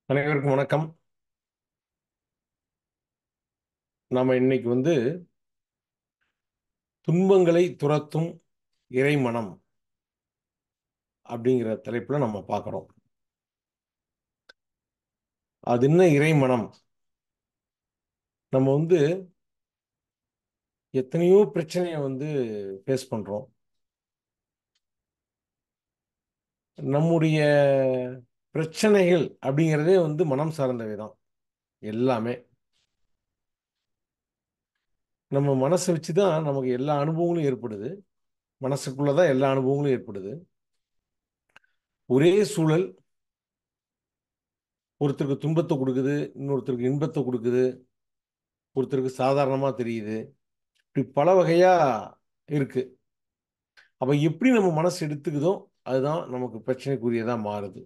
அனைவருக்கும் வணக்கம். நாம இன்னைக்கு துன்பங்களை துரத்தும் இறைமனம் அப்படிங்கிற தலைப்புல நம்ம பார்க்குறோம். அது என்ன இறைமனம்? நம்ம எத்தனையோ பிரச்சனையை ஃபேஸ் பண்றோம். நம்முடைய பிரச்சனைகள் அப்படிங்கிறதே மனம் சார்ந்தவை தான் எல்லாமே. நம்ம மனசை வச்சு தான் நமக்கு எல்லா அனுபவங்களும் ஏற்படுது. மனசுக்குள்ள தான் எல்லா அனுபவங்களும் ஏற்படுது. ஒரே சூழல் ஒருத்தருக்கு துன்பத்தை கொடுக்குது, இன்னொருத்தருக்கு இன்பத்தை கொடுக்குது, ஒருத்தருக்கு சாதாரணமா தெரியுது. இப்படி பல வகையா இருக்கு. அப்ப எப்படி நம்ம மனசு எடுத்துக்குதோ அதுதான் நமக்கு பிரச்சனைக்குரியதா மாறுது.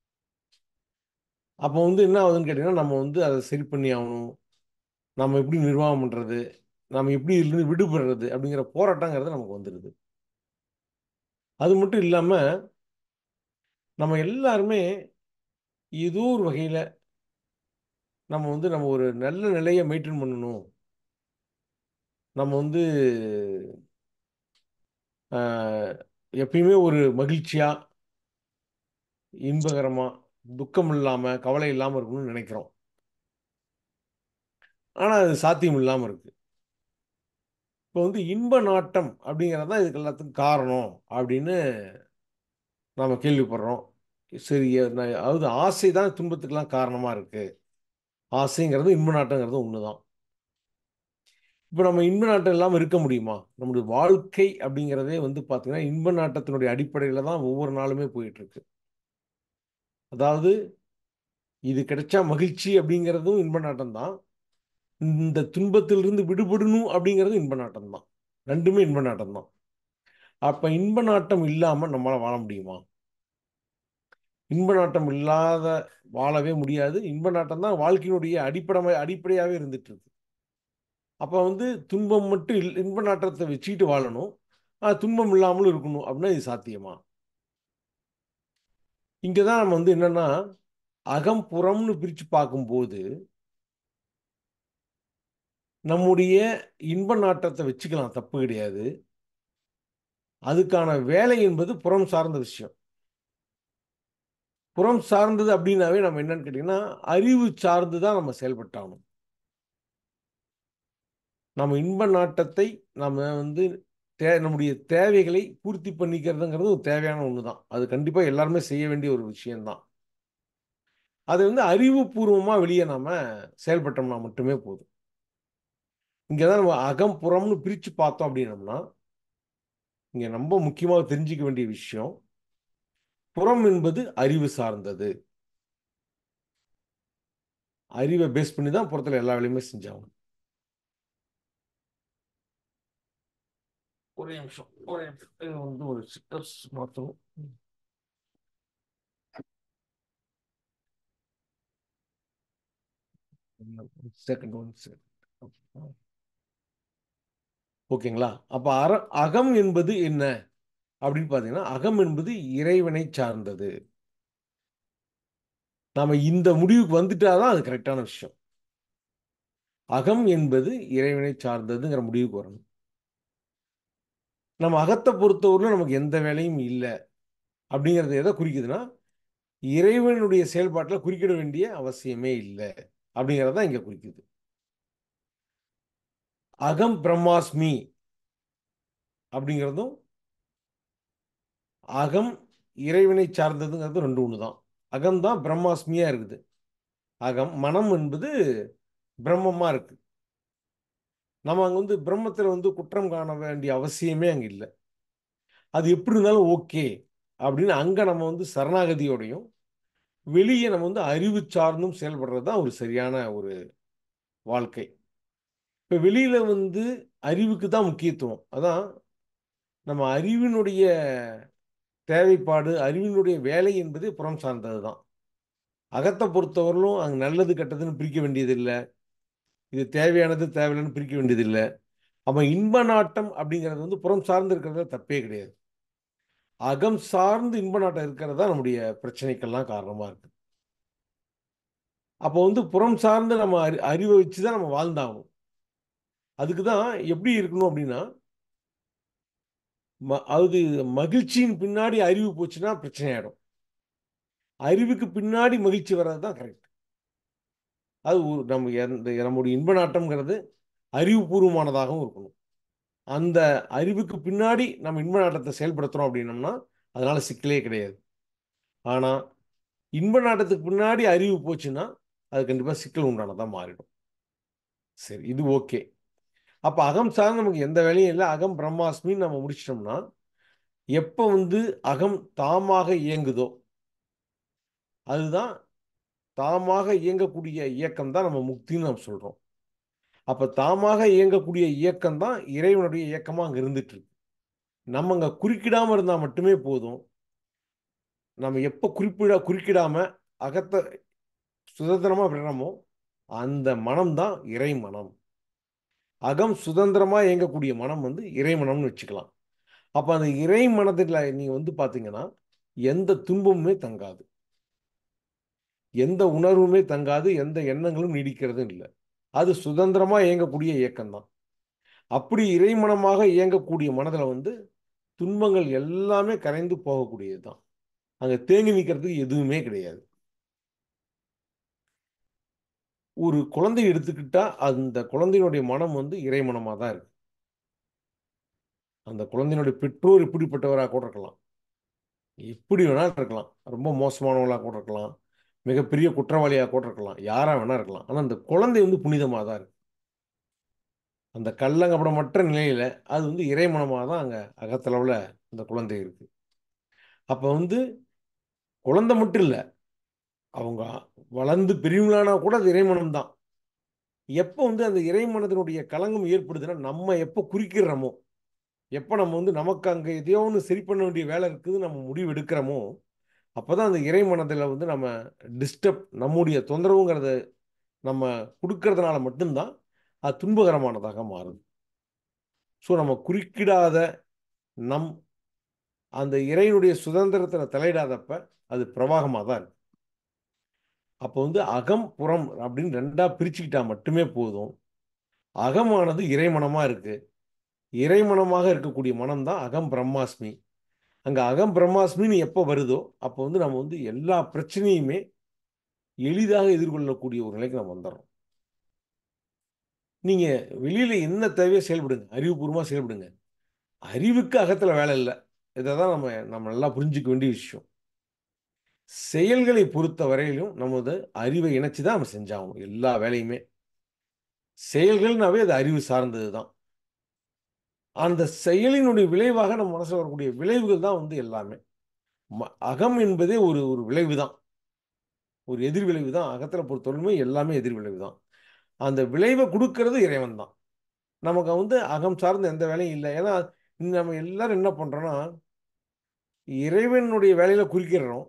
அப்போ என்ன ஆகுதுன்னு கேட்டீங்கன்னா, நம்ம அதை சரி பண்ணி ஆகணும். நம்ம எப்படி நிர்வாகம் பண்றது, நம்ம எப்படி இதிலிருந்து விடுபடுறது அப்படிங்கிற போராட்டங்கிறது நமக்கு வந்துடுது. அது மட்டும் இல்லாம நம்ம எல்லாருமே ஏதோ ஒரு வகையில நம்ம ஒரு நல்ல நிலையை மெயின்டைன் பண்ணணும். நம்ம ஆஹ், எப்பயுமே ஒரு மகிழ்ச்சியா, இன்பகரமா, துக்கம் இல்லாம, கவலை இல்லாம இருக்கணும்னு நினைக்கிறோம். ஆனா அது சாத்தியம் இல்லாம இருக்கு. இப்போ இன்ப நாட்டம் அப்படிங்கிறது தான் இதுக்கு எல்லாத்துக்கும் காரணம் அப்படின்னு நாம கேள்விப்படுறோம். சரி, அதாவது ஆசை தான் துன்பத்துக்கெல்லாம் காரணமா இருக்கு. ஆசைங்கிறது இன்ப நாட்டங்கிறது ஒண்ணுதான். இப்போ நம்ம இன்ப நாட்டம் இல்லாமல் இருக்க முடியுமா? நம்முடைய வாழ்க்கை அப்படிங்கிறதே பார்த்தீங்கன்னா இன்ப நாட்டத்தினுடைய அடிப்படையில் தான் ஒவ்வொரு நாளுமே போயிட்டு இருக்கு. அதாவது இது கிடைச்சா மகிழ்ச்சி அப்படிங்கிறதும் இன்ப நாட்டம் தான். இந்த துன்பத்திலிருந்து விடுபடணும் அப்படிங்கிறதும் இன்ப நாட்டம் தான். ரெண்டுமே இன்ப நாட்டம் தான். அப்ப இன்ப நாட்டம் இல்லாம நம்மளால வாழ முடியுமா? இன்ப நாட்டம் இல்லாத வாழவே முடியாது. இன்ப நாட்டம் தான் வாழ்க்கையினுடைய அடிப்படையாவே இருந்துட்டு இருக்கு. அப்ப துன்பம் மட்டும் இன்ப நாட்டத்தை வச்சுக்கிட்டு வாழணும். துன்பம் இல்லாமலும் இருக்கணும் அப்படின்னா இது சாத்தியமா? இங்கதான் நம்ம என்னன்னா அகம் புறம்னு பிரிச்சு பார்க்கும்போது நம்முடைய இன்ப நாட்டத்தை வச்சுக்கலாம், தப்பு கிடையாது. அதுக்கான வேலை என்பது புறம் சார்ந்த விஷயம். புறம் சார்ந்தது அப்படின்னாவே நம்ம என்னன்னு கேட்டீங்கன்னா அறிவு சார்ந்து தான் நம்ம செயல்பட்டாகணும். நம்ம இன்ப நாட்டத்தை நம்ம நம்முடைய தேவைகளை பூர்த்தி பண்ணிக்கிறதுங்கிறது ஒரு தேவையான ஒன்று தான். அது கண்டிப்பாக எல்லாருமே செய்ய வேண்டிய ஒரு விஷயம்தான். அது அறிவுபூர்வமாக வெளியே நாம செயல்பட்டோம்னா மட்டுமே போதும். இங்கே தான் நம்ம அகம் புறம்னு பிரித்து பார்த்தோம் அப்படின்னம்னா இங்கே ரொம்ப முக்கியமாக தெரிஞ்சுக்க வேண்டிய விஷயம், புறம் என்பது அறிவு சார்ந்தது. அறிவை பேஸ் பண்ணி தான் புறத்தில் எல்லா வேலையுமே செஞ்சாங்க. ஒரே நிமிஷம், ஒரே நிமிஷம். இது ஒரு சிட்டர்ஸ் மாற்றணும். Second one second. ஓகேங்களா? அப்ப அகம் என்பது என்ன அப்படின்னு பார்த்தீங்கன்னா, அகம் என்பது இறைவனை சார்ந்தது. நாம இந்த முடிவுக்கு வந்துட்டாதான் அது கரெக்டான விஷயம். அகம் என்பது இறைவனை சார்ந்ததுங்கிற முடிவுக்கு வரணும். நம்ம அகத்தை பொறுத்தவரையிலும் நமக்கு எந்த வேலையும் இல்லை அப்படிங்கிறது எதை குறிக்குதுன்னா, இறைவனுடைய செயல்பாட்டில் குறிக்கிட வேண்டிய அவசியமே இல்லை அப்படிங்கிறத இங்க குறிக்குது. அகம் பிரம்மாஸ்மி அப்படிங்கிறதும் அகம் இறைவனை சார்ந்ததுங்கிறது ரெண்டு ஒன்று தான். அகம் தான் பிரம்மாஸ்மியா இருக்குது. அகம் மனம் என்பது பிரம்மமா இருக்கு. நம்ம அங்க பிரம்மத்துல குற்றம் காண வேண்டிய அவசியமே அங்க இல்லை. அது எப்படி இருந்தாலும் ஓகே அப்படின்னு அங்க நம்ம சரணாகதியோடையும் வெளியே நம்ம அறிவு சார்ந்தும் செயல்படுறது தான் ஒரு சரியான ஒரு வாழ்க்கை. இப்ப வெளியில அறிவுக்கு தான் முக்கியத்துவம். அதான் நம்ம அறிவினுடைய தேவைப்பாடு, அறிவினுடைய வேலை என்பது புறம் சார்ந்தது தான். அகத்தை பொறுத்தவரையிலும் அங்க நல்லது கெட்டதுன்னு பிரிக்க வேண்டியது இல்லை. இது தேவையானது தேவையில்லைன்னு பிரிக்க வேண்டியது இல்லை. அப்ப இன்ப நாட்டம் அப்படிங்கிறது புறம் சார்ந்து இருக்கிறது தப்பே கிடையாது. அகம் சார்ந்து இன்ப நாட்டம் இருக்கிறது தான் நம்முடைய பிரச்சனைக்கெல்லாம் காரணமா இருக்கு. அப்போ வந்து புறம் சார்ந்து நம்ம அறிவை வச்சு தான் நம்ம வாழ்ந்தாகணும். அதுக்கு தான் எப்படி இருக்கணும் அப்படின்னா, அதாவது மகிழ்ச்சியின் பின்னாடி அறிவு போச்சுன்னா பிரச்சனை ஆயிடும். அறிவுக்கு பின்னாடி மகிழ்ச்சி வர்றது தான் கரெக்ட். அது நம்ம நம்முடைய இன்ப நாட்டம்ங்கிறது அறிவுபூர்வமானதாகவும் இருக்கணும். அந்த அறிவுக்கு பின்னாடி நம்ம இன்ப நாட்டத்தை செயல்படுத்துறோம் அப்படின்னம்னா அதனால சிக்கலே கிடையாது. ஆனா இன்ப நாட்டத்துக்கு பின்னாடி அறிவு போச்சுன்னா அது கண்டிப்பா சிக்கல் உண்டானதான் மாறிடும். சரி, இது ஓகே. அப்ப அகம் சார்ந்து நமக்கு எந்த வேலையும் இல்லை, அகம் பிரம்மாஸ்மின்னு நம்ம முடிச்சிட்டோம்னா, எப்ப வந்து அகம் தாமாக இயங்குதோ அதுதான் தாமாக இயங்கக்கூடிய இயக்கம் தான் நம்ம முக்தின்னு நம்ம சொல்றோம். அப்ப தாமாக இயங்கக்கூடிய இயக்கம் தான் இறைவனுடைய இயக்கமா அங்க இருந்துட்டு இருக்கு. நம்ம அங்க குறுக்கிடாம இருந்தா மட்டுமே போதும். நம்ம எப்ப குறுக்கிடாம அகத்தை சுதந்திரமா விடுறோமோ அந்த மனம் தான் இறை மனம். அகம் சுதந்திரமா இயங்கக்கூடிய மனம் வந்து இறை மனம்னு வச்சுக்கலாம். அப்ப அந்த இறை மனதில் நீங்க வந்து பாத்தீங்கன்னா எந்த துன்பமுமே தங்காது, எந்த உணர்வுமே தங்காது, எந்த எண்ணங்களும் நீடிக்கிறதும் இல்லை. அது சுதந்திரமா இயங்கக்கூடிய இயக்கம் தான். அப்படி இறைமனமாக இயங்கக்கூடிய மனதில் வந்து துன்பங்கள் எல்லாமே கரைந்து போகக்கூடியது தான். அங்க தேங்கி நிற்கிறதுக்கு எதுவுமே கிடையாது. ஒரு குழந்தை எடுத்துக்கிட்டா அந்த குழந்தையினுடைய மனம் வந்து இறைமனமாக தான் இருக்கு. அந்த குழந்தையினுடைய பெற்றோர் இப்படிப்பட்டவராக கூட இருக்கலாம், எப்படி வேணாலும் இருக்கலாம், ரொம்ப மோசமானவர்களாக கூட இருக்கலாம், மிகப்பெரிய குற்றவாளியாக கூட இருக்கலாம், யாரா வேணா இருக்கலாம். ஆனால் அந்த குழந்தை வந்து புனிதமாக தான் இருக்கு. அந்த கள்ளங்கபடமற்ற நிலையில அது வந்து இறைமனமாக தான் அங்க அகத்தளவில் அந்த குழந்தை இருக்கு. அப்ப வந்து குழந்தை மட்டும் இல்லை, அவங்க வளர்ந்து பெரியவங்களானா கூட அது இறைமனம் தான். எப்போ வந்து அந்த இறைமனத்தினுடைய களங்கம் ஏற்படுதுன்னா நம்ம எப்போ குறிக்கிறோமோ, எப்போ நம்ம வந்து நமக்கு அங்கே எதையோ ஒன்று சரி பண்ண வேண்டிய வேலை இருக்குது நம்ம முடிவு எடுக்கிறோமோ அப்போதான் அந்த இறைமனத்தில் வந்து நம்ம டிஸ்டர்ப் நம்முடைய தொந்தரவுங்கிறத நம்ம கொடுக்கறதுனால மட்டும்தான் அது துன்பகரமானதாக மாறுது. ஸோ நம்ம குறுக்கிடாத நம் அந்த இறைவனுடைய சுதந்திரத்தில் தலையிடாதப்ப அது பிரவாகமாக தான் இருக்கு. அப்போ வந்து அகம் புறம் அப்படின்னு ரெண்டா பிரிச்சுக்கிட்டா மட்டுமே போதும். அகமானது இறைமனமா இருக்கு, இறைமனமாக இருக்கக்கூடிய மனம் தான் அகம் பிரம்மாஸ்மி. அங்க அகம் பிரம்மாஸ்மின்னு எப்போ வருதோ அப்போ வந்து நம்ம வந்து எல்லா பிரச்சனையுமே எளிதாக எதிர்கொள்ளக்கூடிய ஒரு நிலைக்கு நம்ம வந்துடுறோம். நீங்க வெளியில என்ன தேவையோ செயல்படுங்க, அறிவுபூர்வமா செயல்படுங்க. அறிவுக்கு அகத்துல வேலை இல்லை. இதை தான் நம்ம நம்ம நல்லா புரிஞ்சுக்க வேண்டிய விஷயம். செயல்களை பொறுத்த வரையிலும் நமது அறிவை இணைச்சு தான் நம்ம செஞ்சாகணும் எல்லா வேலையுமே. செயல்கள்னாவே அது அறிவு சார்ந்தது தான். அந்த செயலினுடைய விளைவாக நம்ம மனசுல வரக்கூடிய விளைவுகள் தான் வந்து எல்லாமே. அகம் என்பதே ஒரு ஒரு விளைவு தான், ஒரு எதிர் விளைவு தான். அகத்துல பொறுத்தவரையுமே எல்லாமே எதிர் விளைவு தான். அந்த விளைவை கொடுக்கறது இறைவன் தான். நமக்கு வந்து அகம் சார்ந்த எந்த வேலையும் இல்லை. ஏன்னா நம்ம எல்லாரும் என்ன பண்றோம்னா இறைவனுடைய வேலையில குறிக்கிறோம்,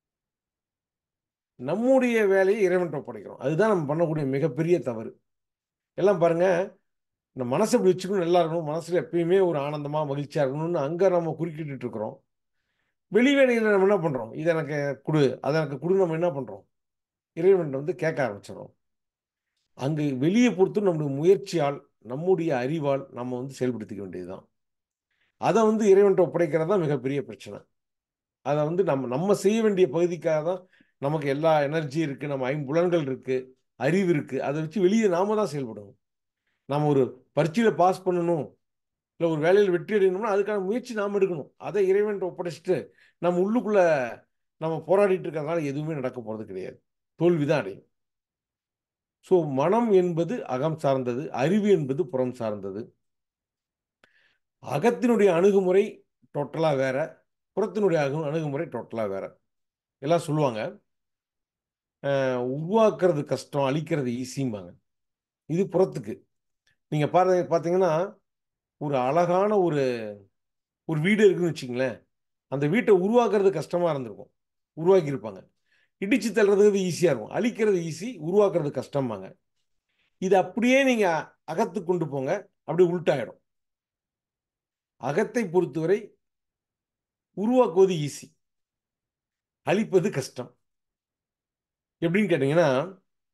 நம்முடைய வேலையை இறைவன்கிட்ட ஒப்படைக்கிறோம். அதுதான் நம்ம பண்ணக்கூடிய மிகப்பெரிய தவறு. எல்லாம் பாருங்க, இந்த மனசை இப்படி வச்சுக்கணும், நல்லா இருக்கணும், மனசுல எப்பயுமே ஒரு ஆனந்தமா மகிழ்ச்சியா இருக்கணும்னு அங்க நம்ம குறுக்கிட்டு இருக்கிறோம். வெளி வேலையில நம்ம என்ன பண்றோம், இதை எனக்கு கொடு அதை எனக்கு கொடு, நம்ம என்ன பண்றோம் இறைவன் வந்து கேட்க ஆரம்பிச்சிடறோம். அங்கு வெளியே பொறுத்து நம்முடைய முயற்சியால் நம்முடைய அறிவால் நம்ம வந்து செயல்படுத்திக்க வேண்டியதுதான். அதை வந்து இறைவன்கிட்ட ஒப்படைக்கிறது தான் மிகப்பெரிய பிரச்சனை. அதை வந்து நம்ம நம்ம செய்ய வேண்டிய பகுதிக்காக தான் நமக்கு எல்லா எனர்ஜி இருக்கு, நம்ம ஐம்புலன்கள் இருக்கு, அறிவு இருக்கு. அதை வச்சு வெளியே நாம தான் செயல்படணும். நம்ம ஒரு பரீட்சையில பாஸ் பண்ணணும், இல்லை ஒரு வேலையில் வெற்றி அடையணும்னா அதுக்கான முயற்சி நாம் எடுக்கணும். அதை இறைவன் ஒப்படைச்சிட்டு நம்ம உள்ளுக்குள்ள நம்ம போராடிட்டு இருக்கிறதுனால எதுவுமே நடக்க போறது கிடையாது, தோல்விதான் அடையும். ஸோ மனம் என்பது அகம் சார்ந்தது, அறிவு என்பது புறம் சார்ந்தது. அகத்தினுடைய அணுகுமுறை டோட்டலா வேற, புறத்தினுடைய அணுகுமுறை டோட்டலா வேற. எல்லாம் சொல்லுவாங்க உருவாக்குறது கஷ்டம், அழிக்கிறது ஈஸிம்பாங்க. இது புறத்துக்கு. நீங்க பார்த்தீங்கன்னா ஒரு அழகான ஒரு ஒரு வீடு இருக்குன்னு வச்சுங்களேன், அந்த வீட்டை உருவாக்குறது கஷ்டமா இருந்திருக்கும், உருவாக்கியிருப்பாங்க. இடிச்சு தள்ளுறது ஈஸியா இருக்கும், அழிக்கிறது ஈஸி, உருவாக்குறது கஷ்டம்பாங்க. இது அப்படியே நீங்க அகத்துக்கு கொண்டு போங்க, அப்படி உள்டாயிடும். அகத்தை பொறுத்தவரை உருவாக்குவது ஈஸி, அழிப்பது கஷ்டம். எப்படின்னு கேட்டீங்கன்னா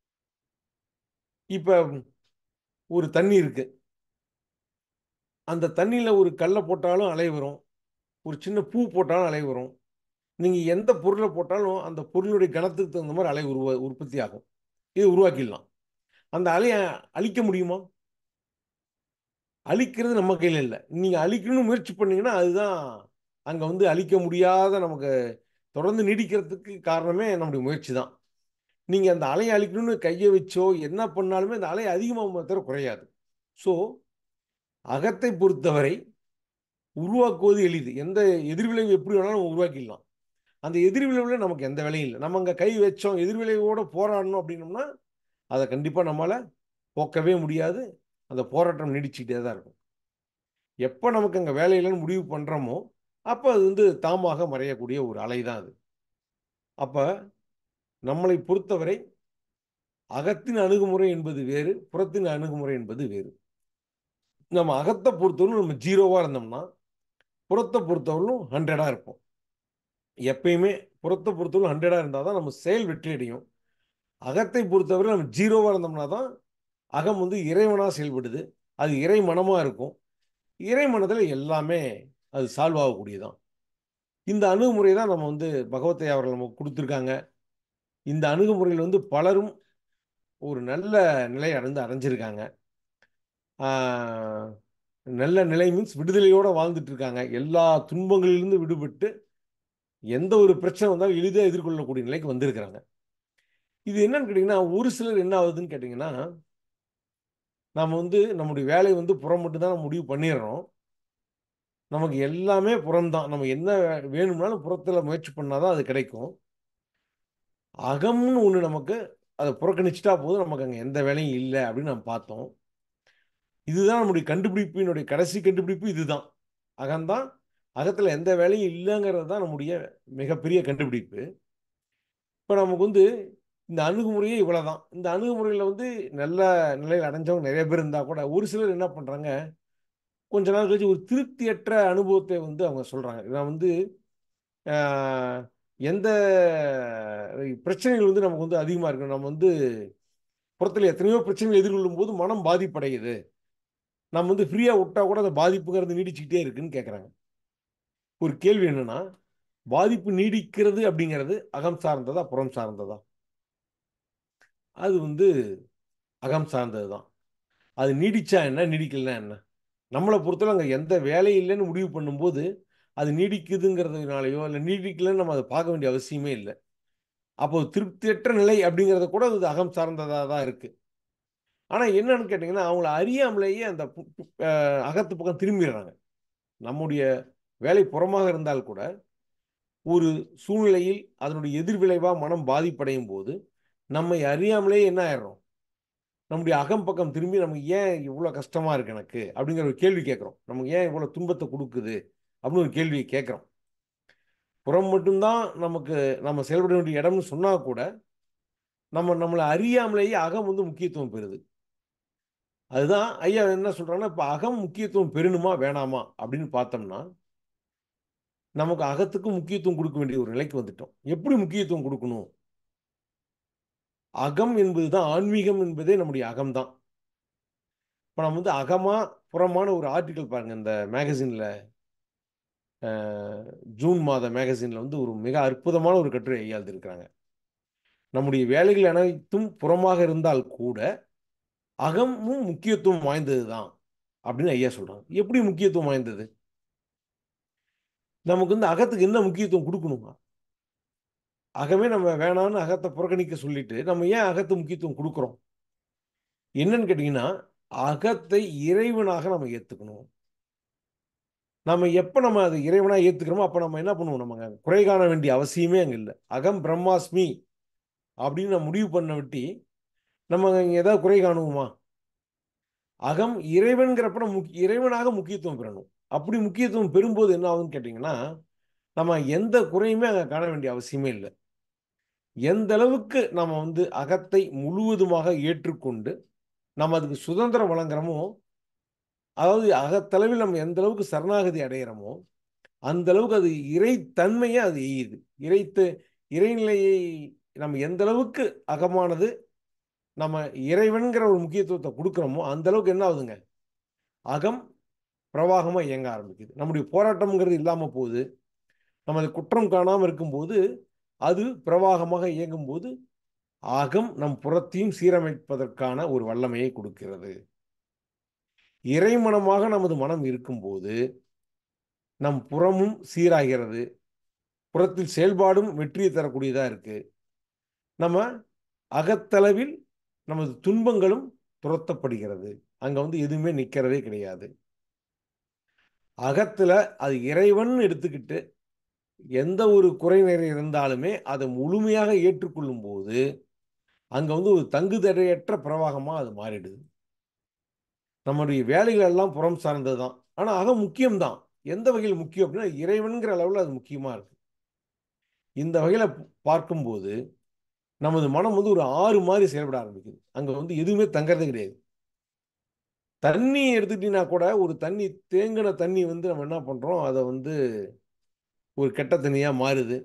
இப்ப ஒரு தண்ணி இருக்கு. அந்த தண்ணியில ஒரு கல்ல போட்டாலும் அலை வரும். ஒரு சின்ன பூ போட்டாலும் அலை வரும். நீங்க எந்த பொருள போட்டாலும் அந்த பொருளுடைய கனத்துக்கு தகுந்த மாரி அலை உற்பத்தி ஆகும். இத உருவாக்கிடலாம். அந்த அலைய அழிக்க முடியுமா? அழிக்கிறது நம்ம கையில இல்ல. நீங்க அழிக்கணும்னு முயற்சி பண்ணீங்கன்னா, அதுதான் அங்க வந்து அழிக்க முடியாத நமக்கு தொடர்ந்து நீடிக்கிறதுக்கு காரணமே நம்முடைய முயற்சி தான். நீங்க அந்த அலைய அழிக்கணும்னு கைய வச்சோ, என்ன பண்ணாலுமே அந்த அலை அதிகமாகுமே தவிர குறையாது. ஸோ, அகத்தை பொறுத்தவரை உருவாக்குவது எளிது. எந்த எதிர்விளைவு எப்படி வேணாலும் உருவாக்கிடலாம். அந்த எதிர்விளைவுல நமக்கு எந்த வேலையும் இல்ல. நம்ம அங்க கை வச்சோம், எதிர்விளைவோட போராடணும் அப்படின்னோம்னா, அத கண்டிப்பா நம்மால போக்கவே முடியாது. அந்த போராட்டம் நீடிச்சுக்கிட்டே தான் இருக்கும். எப்ப நமக்கு அங்க வேலை இல்லன்னு முடிவு பண்றோமோ, அப்ப அது வந்து தாமாக மறையக்கூடிய ஒரு அலை தான் அது. அப்ப நம்மளை பொறுத்தவரை அகத்தின் அணுகுமுறை என்பது வேறு, புறத்தின் அணுகுமுறை என்பது வேறு. நம்ம அகத்த பொறுத்தவரைக்கும் நம்ம 0வா இருந்தோம்னா, புறத்த பொறுத்தவரையிலும் 100ஆ இருப்போம். எப்பயுமே புறத்த பொறுத்தவரை 100ஆ இருந்தா தான் நம்ம செயல் வெற்றி அடையும். அகத்தை பொறுத்தவரை நம்ம 0வா இருந்தோம்னா தான், அகம் வந்து இறைவனா செயல்படுது. அது இறை மனமா இருக்கும். இறை மனதில எல்லாமே அது சால்வ் ஆகக்கூடியது தான். இந்த அணுகுமுறை தான் நம்ம வந்து பகவத்தையா அவர்கள் நமக்கு குடுத்துருக்காங்க. இந்த அணுகுமுறையில வந்து பலரும் ஒரு நல்ல நிலை அடைஞ்சிருக்காங்க. ஆ நல்ல நிலை மீன்ஸ் விடுதலையோட வாழ்ந்துட்டு இருக்காங்க. எல்லா துன்பங்களிலிருந்து விடுபட்டு, எந்த ஒரு பிரச்சனை வந்தாலும் எளிதா எதிர்கொள்ளக்கூடிய நிலைக்கு வந்திருக்கிறாங்க. இது என்னன்னு கேட்டீங்கன்னா, ஒரு சிலர் என்ன ஆகுதுன்னு கேட்டீங்கன்னா, நாம வந்து நம்முடைய வேலை வந்து புறம் மட்டும் தான் முடிவு பண்ணிர்றோம். நமக்கு எல்லாமே புறம் தான். நம்ம என்ன வேணும்னாலும் புறத்துல முயற்சி பண்ணா தான் அது கிடைக்கும். அகம்னு ஒண்ணு நமக்கு அத புறக்கணிச்சுட்டா போதும், நமக்கு அங்க எந்த வேலையும் இல்ல அப்படின்னு நம்ம பார்த்தோம். இதுதான் நம்முடைய கண்டுபிடிப்பினுடைய கடைசி கண்டுபிடிப்பு இதுதான். அகம் தான். அகத்துல எந்த வேலையும் இல்லங்கிறது தான் நம்முடைய மிகப்பெரிய கண்டுபிடிப்பு. இப்ப நமக்கு வந்து இந்த அணுகுமுறையே இவ்வளவுதான். இந்த அணுகுமுறையில வந்து நல்ல நிலையில அடைஞ்சவங்க நெறைய பேர் இருந்தா கூட, ஒரு சிலர் என்ன பண்றாங்க, கொஞ்ச நாள் கழிச்சு ஒரு திருப்தியற்ற அனுபவத்த வந்து அவங்க சொல்றாங்க. நான் வந்து ஆ எந்த பிரச்சனைகள் வந்து நமக்கு வந்து அதிகமா இருக்கு. நம்ம வந்து புறத்துல எத்தனையோ பிரச்சனைகள் எதிர்கொள்ளும்போது மனம் பாதிப்படையுது. நம்ம வந்து ஃப்ரீயா விட்டா கூட அந்த பாதிப்புங்கிறது நீடிச்சுக்கிட்டே இருக்குன்னு கேட்கறாங்க. ஒரு கேள்வி என்னன்னா, பாதிப்பு நீடிக்கிறது அப்படிங்கிறது அகம் சார்ந்ததா? புறம் சார்ந்ததா? அது வந்து அகம் சார்ந்தது தான். அது நீடிச்சா என்ன? நீடிக்கலன்னா என்ன? நம்மள பொறுத்தவரை அங்க எந்த வேலை இல்லன்னு முடிவு பண்ணும்போது, அது நீடிக்குதுங்கிறதுனாலயோ, இல்ல நீடிக்கலன்னு நம்ம அத பார்க்க வேண்டிய அவசியமே இல்ல. அப்போ திருப்தியற்ற நிலை அப்படிங்கிறது கூட அது அகம் சார்ந்ததா தான் இருக்கு. ஆனா என்னன்னு கேட்டீங்கன்னா, அவங்கள அறியாமலேயே அந்த பு பு அ அகத்து பக்கம் திரும்பிர்றாங்க. நம்முடைய வேலை புறமாக இருந்தால் கூட, ஒரு சூழ்நிலையில் அதனுடைய எதிர்விளைவா மனம் பாதிப்படையும்போது, நம்மை அறியாமலேயே என்ன ஆயிர்றோம்? நம்முடைய அகம் பக்கம் திரும்பி நமக்கு ஏன் இவ்ளோ கஷ்டமா இருக்கு எனக்கு? அப்படிங்கிற ஒரு கேள்வி கேட்கிறோம். நமக்கு ஏன் இவ்ளோ துன்பத்த குடுக்குது? அப்படின்னு ஒரு கேள்விய கேட்கிறோம். புறம் மட்டும் தான் நமக்கு நம்ம செயல்பட வேண்டிய இடம்னு சொன்னா கூட, நம்மள அறியாமலேயே அகம் வந்து முக்கியத்துவம் பெறுது. அதுதான் ஐயா என்ன சொல்றாங்கன்னா, இப்ப அகம் முக்கியத்துவம் பெறணுமா? வேணாமா? அப்படின்னு பார்த்தோம்னா, நமக்கு அகத்துக்கு முக்கியத்துவம் குடுக்க வேண்டிய ஒரு நிலைக்கு வந்துட்டோம். எப்படி முக்கியத்துவம் குடுக்கணும்? அகம் என்பது தான் ஆன்மீகம் என்பதே நம்முடைய அகம் தான். இப்ப நம்ம வந்து அகமா, புறமான ஒரு ஆர்டிக்கிள் பாருங்க. இந்த மேகசின்ல அ ஜூன் மாத மேகசின்ல வந்து ஒரு மிக அற்புதமான ஒரு கட்டுரை ஐயா எழுதியிருக்கிறாங்க. நம்முடைய வேலைகள் அனைத்தும் புறமாக இருந்தால் கூட, அகமும் முக்கியத்துவம் வாய்ந்தது தான். அப்படின்னு ஐயா சொல்றாங்க. எப்படி முக்கியத்துவம் வாய்ந்தது? நமக்கு வந்து அகத்துக்கு என்ன முக்கியத்துவம் குடுக்கணும்? அகமே நம்ம வேணான்னு அகத்த புறக்கணிக்க சொல்லிட்டு, நம்ம ஏன் அகத்துக்கு முக்கியத்துவம் குடுக்குறோம்? என்னன்னு கேட்டீங்கன்னா, அகத்தை இறைவனாக நம்ம ஏத்துக்கணும். நம்ம எப்ப அத இறைவனா ஏத்துக்கிறோமோ, அப்ப நம்ம என்ன பண்ணுவோம்? நம்ம அங்க குறை காண வேண்டிய அவசியமே அங்க இல்ல. அகம் பிரம்மாஸ்மி அப்படின்னு நம்ம முடிவு பண்ணவிட்டி, நம்ம அங்க ஏதாவது குறை காணுவோமா? அகம் இறைவன்கிறப்ப நம்ம இறைவனாக முக்கியத்துவம் பெறணும். அப்படி முக்கியத்துவம் பெறும்போது என்ன ஆகுதுன்னு கேட்டீங்கன்னா, நம்ம எந்த குறையுமே அங்க காண வேண்டிய அவசியமே இல்ல. எந்த அளவுக்கு நம்ம வந்து அகத்தை முழுவதுமாக ஏற்றுக்கொண்டு, நம்ம அதுக்கு சுதந்திரம் வழங்குறோமோ, அதாவது அகத்தளவில் நம்ம எந்த அளவுக்கு சரணாகதி அடையிறோமோ, அந்த அளவுக்கு அது இறைத்தன்மைய அது எய்யுது. இறைநிலையை நம்ம எந்த அளவுக்கு அகமானது நம்ம இறைவன்கிற ஒரு முக்கியத்துவத்தை கொடுக்குறோமோ அந்த அளவுக்கு என்ன ஆகுதுங்க, அகம் பிரவாகமா இயங்க ஆரம்பிக்குது. நம்முடைய போராட்டம்ங்கிறது இல்லாம போகுது. நம்ம அது குற்றம் காணாம இருக்கும்போது அது பிரவாகமாக இயங்கும் போது அகம் நம் புறத்தையும் சீரமைப்பதற்கான ஒரு வல்லமையை கொடுக்கிறது. இறைமனமாக நமது மனம் இருக்கும்போது நம் புறமும் சீராகிறது. புறத்தில் செயல்பாடும் வெற்றியை தரக்கூடியதா இருக்கு. நம்ம அகத்தளவில் நமது துன்பங்களும் துரத்தப்படுகிறது. அங்க வந்து எதுவுமே நிக்கிறதே கிடையாது. அகத்துல அது இறைவன் எடுத்துக்கிட்டு எந்த ஒரு குறை நிறை இருந்தாலுமே அதை முழுமையாக ஏற்றுக்கொள்ளும் போது அங்க வந்து ஒரு தங்கு தடையற்ற பிரவாகமா அது மாறிடுது. நம்முடைய வேலைகள் எல்லாம் புறம் சார்ந்தது தான். ஆனா அகம் முக்கியம்தான். எந்த வகையில் முக்கியம் அப்படின்னா இறைவன்கிற அளவில் அது முக்கியமா இருக்கு. இந்த வகையில பார்க்கும்போது நமது மனம் வந்து ஒரு ஆறு மாதிரி செயல்பட ஆரம்பிக்குது. அங்க வந்து எதுவுமே தங்கறது கிடையாது. தண்ணி எடுத்துக்கிட்டீங்கன்னா கூட ஒரு தண்ணி தேங்கின தண்ணி வந்து நம்ம என்ன பண்றோம், அதை வந்து ஒரு கெட்ட தண்ணியா மாறுது.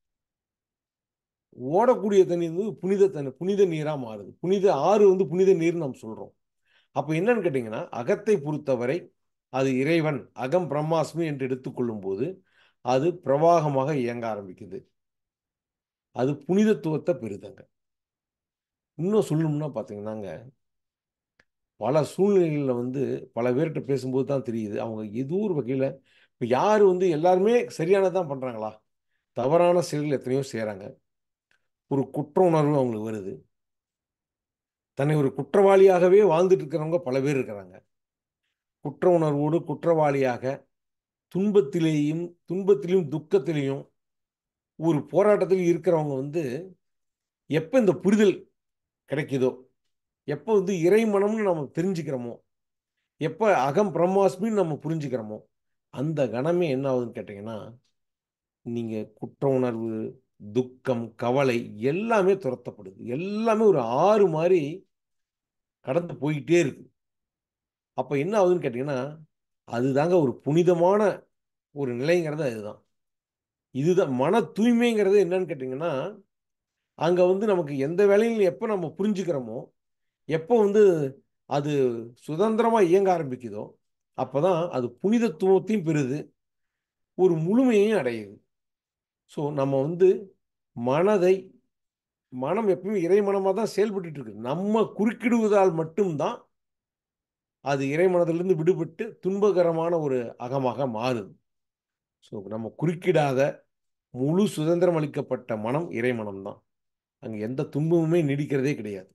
ஓடக்கூடிய தண்ணி வந்து புனித தண்ணி, புனித நீரா மாறுது. புனித ஆறு வந்து புனித நீர்னு நம்ம சொல்றோம். அப்ப என்னன்னு கேட்டீங்கன்னா அகத்தை பொறுத்தவரை அது இறைவன், அகம் பிரம்மாஸ்மி என்று எடுத்துக்கொள்ளும் போது அது பிரவாகமாக இயங்க ஆரம்பிக்குது. அது புனிதத்துவத்தை பெறுதுங்க. இன்னும் சொல்லணும்னா பாத்தீங்கன்னாங்க, பல சூழ்நிலைகள்ல வந்து பல பேர்கிட்ட பேசும்போது தான் தெரியுது அவங்க ஏதோ ஒரு வகையில இப்ப யாரு வந்து எல்லாருமே சரியானதான் பண்றாங்களா? தவறான செயல்கள் எத்தனையோ செய்றாங்க. ஒரு குற்ற உணர்வு அவங்களுக்கு வருது. தன்னை ஒரு குற்றவாளியாகவே வாழ்ந்துட்டு இருக்கிறவங்க பல பேர் இருக்கிறாங்க. குற்ற உணர்வோடு குற்றவாளியாக துன்பத்திலும் துக்கத்திலையும் ஒரு போராட்டத்தில் இருக்கிறவங்க வந்து எப்ப இந்த புரிதல் கிடைக்குதோ, எப்ப வந்து இறை மனம்னு நம்ம தெரிஞ்சுக்கிறோமோ, எப்ப அகம் பிரம்மாஸ்மின்னு நம்ம புரிஞ்சுக்கிறோமோ, அந்த கணமே என்ன ஆகுதுன்னு கேட்டீங்கன்னா, நீங்க குற்ற உணர்வு, துக்கம், கவலை எல்லாமே துரத்தப்படுது. எல்லாமே ஒரு ஆறு மாரி கடந்து போயிட்டே இருக்கு. அப்ப என்ன ஆகுதுன்னு கேட்டீங்கன்னா, அதுதாங்க ஒரு புனிதமான ஒரு நிலைங்கிறது அதுதான். இதுதான் மன தூய்மைங்கிறது என்னன்னு கேட்டீங்கன்னா, அங்க வந்து நமக்கு எந்த வேலையும் எப்ப நம்ம புரிஞ்சுக்கிறோமோ, எப்போ வந்து அது சுதந்திரமா இயங்க ஆரம்பிக்குதோ, அப்பதான் அது புனிதத்துவத்தையும் பெறுது. ஒரு முழுமையையும் அடையுது. ஸோ நம்ம வந்து மனதை மனம் எப்பவுமே இறை மனமா தான் செயல்பட்டுட்டு இருக்கு. நம்ம குறுக்கிடுவதால் மட்டும் தான் அது இறை மனதிலிருந்து விடுபட்டு துன்பகரமான ஒரு அகமாக மாறுது. ஸோ நம்ம குறுக்கிடாத முழு சுதந்திரம் அளிக்கப்பட்ட மனம் இறை மனம் தான். அங்க எந்த துன்பமுமே நீடிக்கிறதே கிடையாது.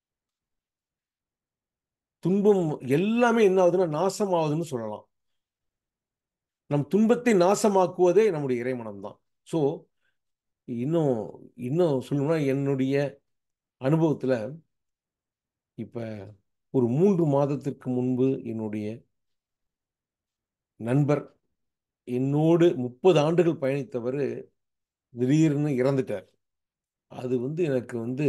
துன்பம் எல்லாமே என்ன ஆகுதுன்னா நாசமாகுதுன்னு சொல்லலாம். நம் துன்பத்தை நாசமாக்குவதே நம்முடைய இறைமனம் தான். ஸோ இன்னும் இன்னும் சொல்லணும்னா என்னுடைய அனுபவத்துல இப்ப ஒரு 3 மாதத்திற்கு முன்பு என்னுடைய நண்பர் என்னோடு 30 ஆண்டுகள் பயணித்தவர் திடீர்னு இறந்துட்டார். அது வந்து எனக்கு வந்து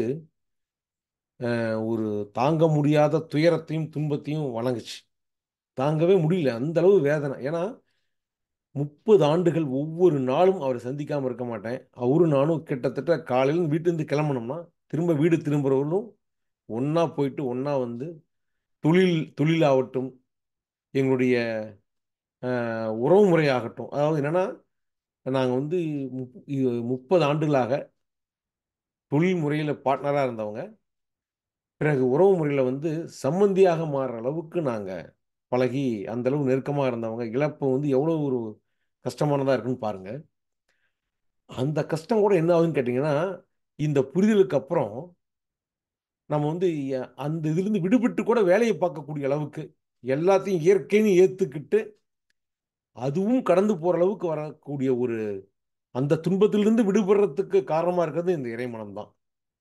ஒரு தாங்க முடியாத துயரத்தையும் துன்பத்தையும் வழங்குச்சு. தாங்கவே முடியல. அந்த அளவு வேதனை. ஏன்னா 30 ஆண்டுகள் ஒவ்வொரு நாளும் அவரை சந்திக்காம இருக்க மாட்டேன். அவரும் நானும் கிட்டத்தட்ட காலையில வீட்டிலேருந்து கிளம்புனோம்னா, திரும்ப வீடு திரும்புறவர்களும் ஒண்ணா போயிட்டு, ஒண்ணா வந்து தொழிலாகட்டும், எங்களுடைய உறவு முறையாகட்டும். அதாவது என்னன்னா, நாங்க வந்து 30 ஆண்டுகளாக தொழில் முறையில பார்ட்னரா இருந்தவங்க. பிறகு உறவு முறையில வந்து சம்மந்தியாக மாறுற அளவுக்கு நாங்க பழகி, அந்த அளவு நெருக்கமா இருந்தவங்க. இழப்பு வந்து எவ்வளோ ஒரு கஷ்டமானதா இருக்குன்னு பாருங்க. அந்த கஷ்டம் கூட என்ன ஆகுதுன்னு கேட்டீங்கன்னா, இந்த புரிதலுக்கு அப்புறம் நம்ம வந்து அந்த இதிலிருந்து விடுபட்டு கூட வேலைய பார்க்கக்கூடிய அளவுக்கு, எல்லாத்தையும் இயற்கைன்னு ஏத்துக்கிட்டு, அதுவும் கடந்து போற அளவுக்கு வரக்கூடிய ஒரு அந்த துன்பத்திலிருந்து விடுபடுறதுக்கு காரணமா இருக்கிறது இந்த இறைமனம் தான்.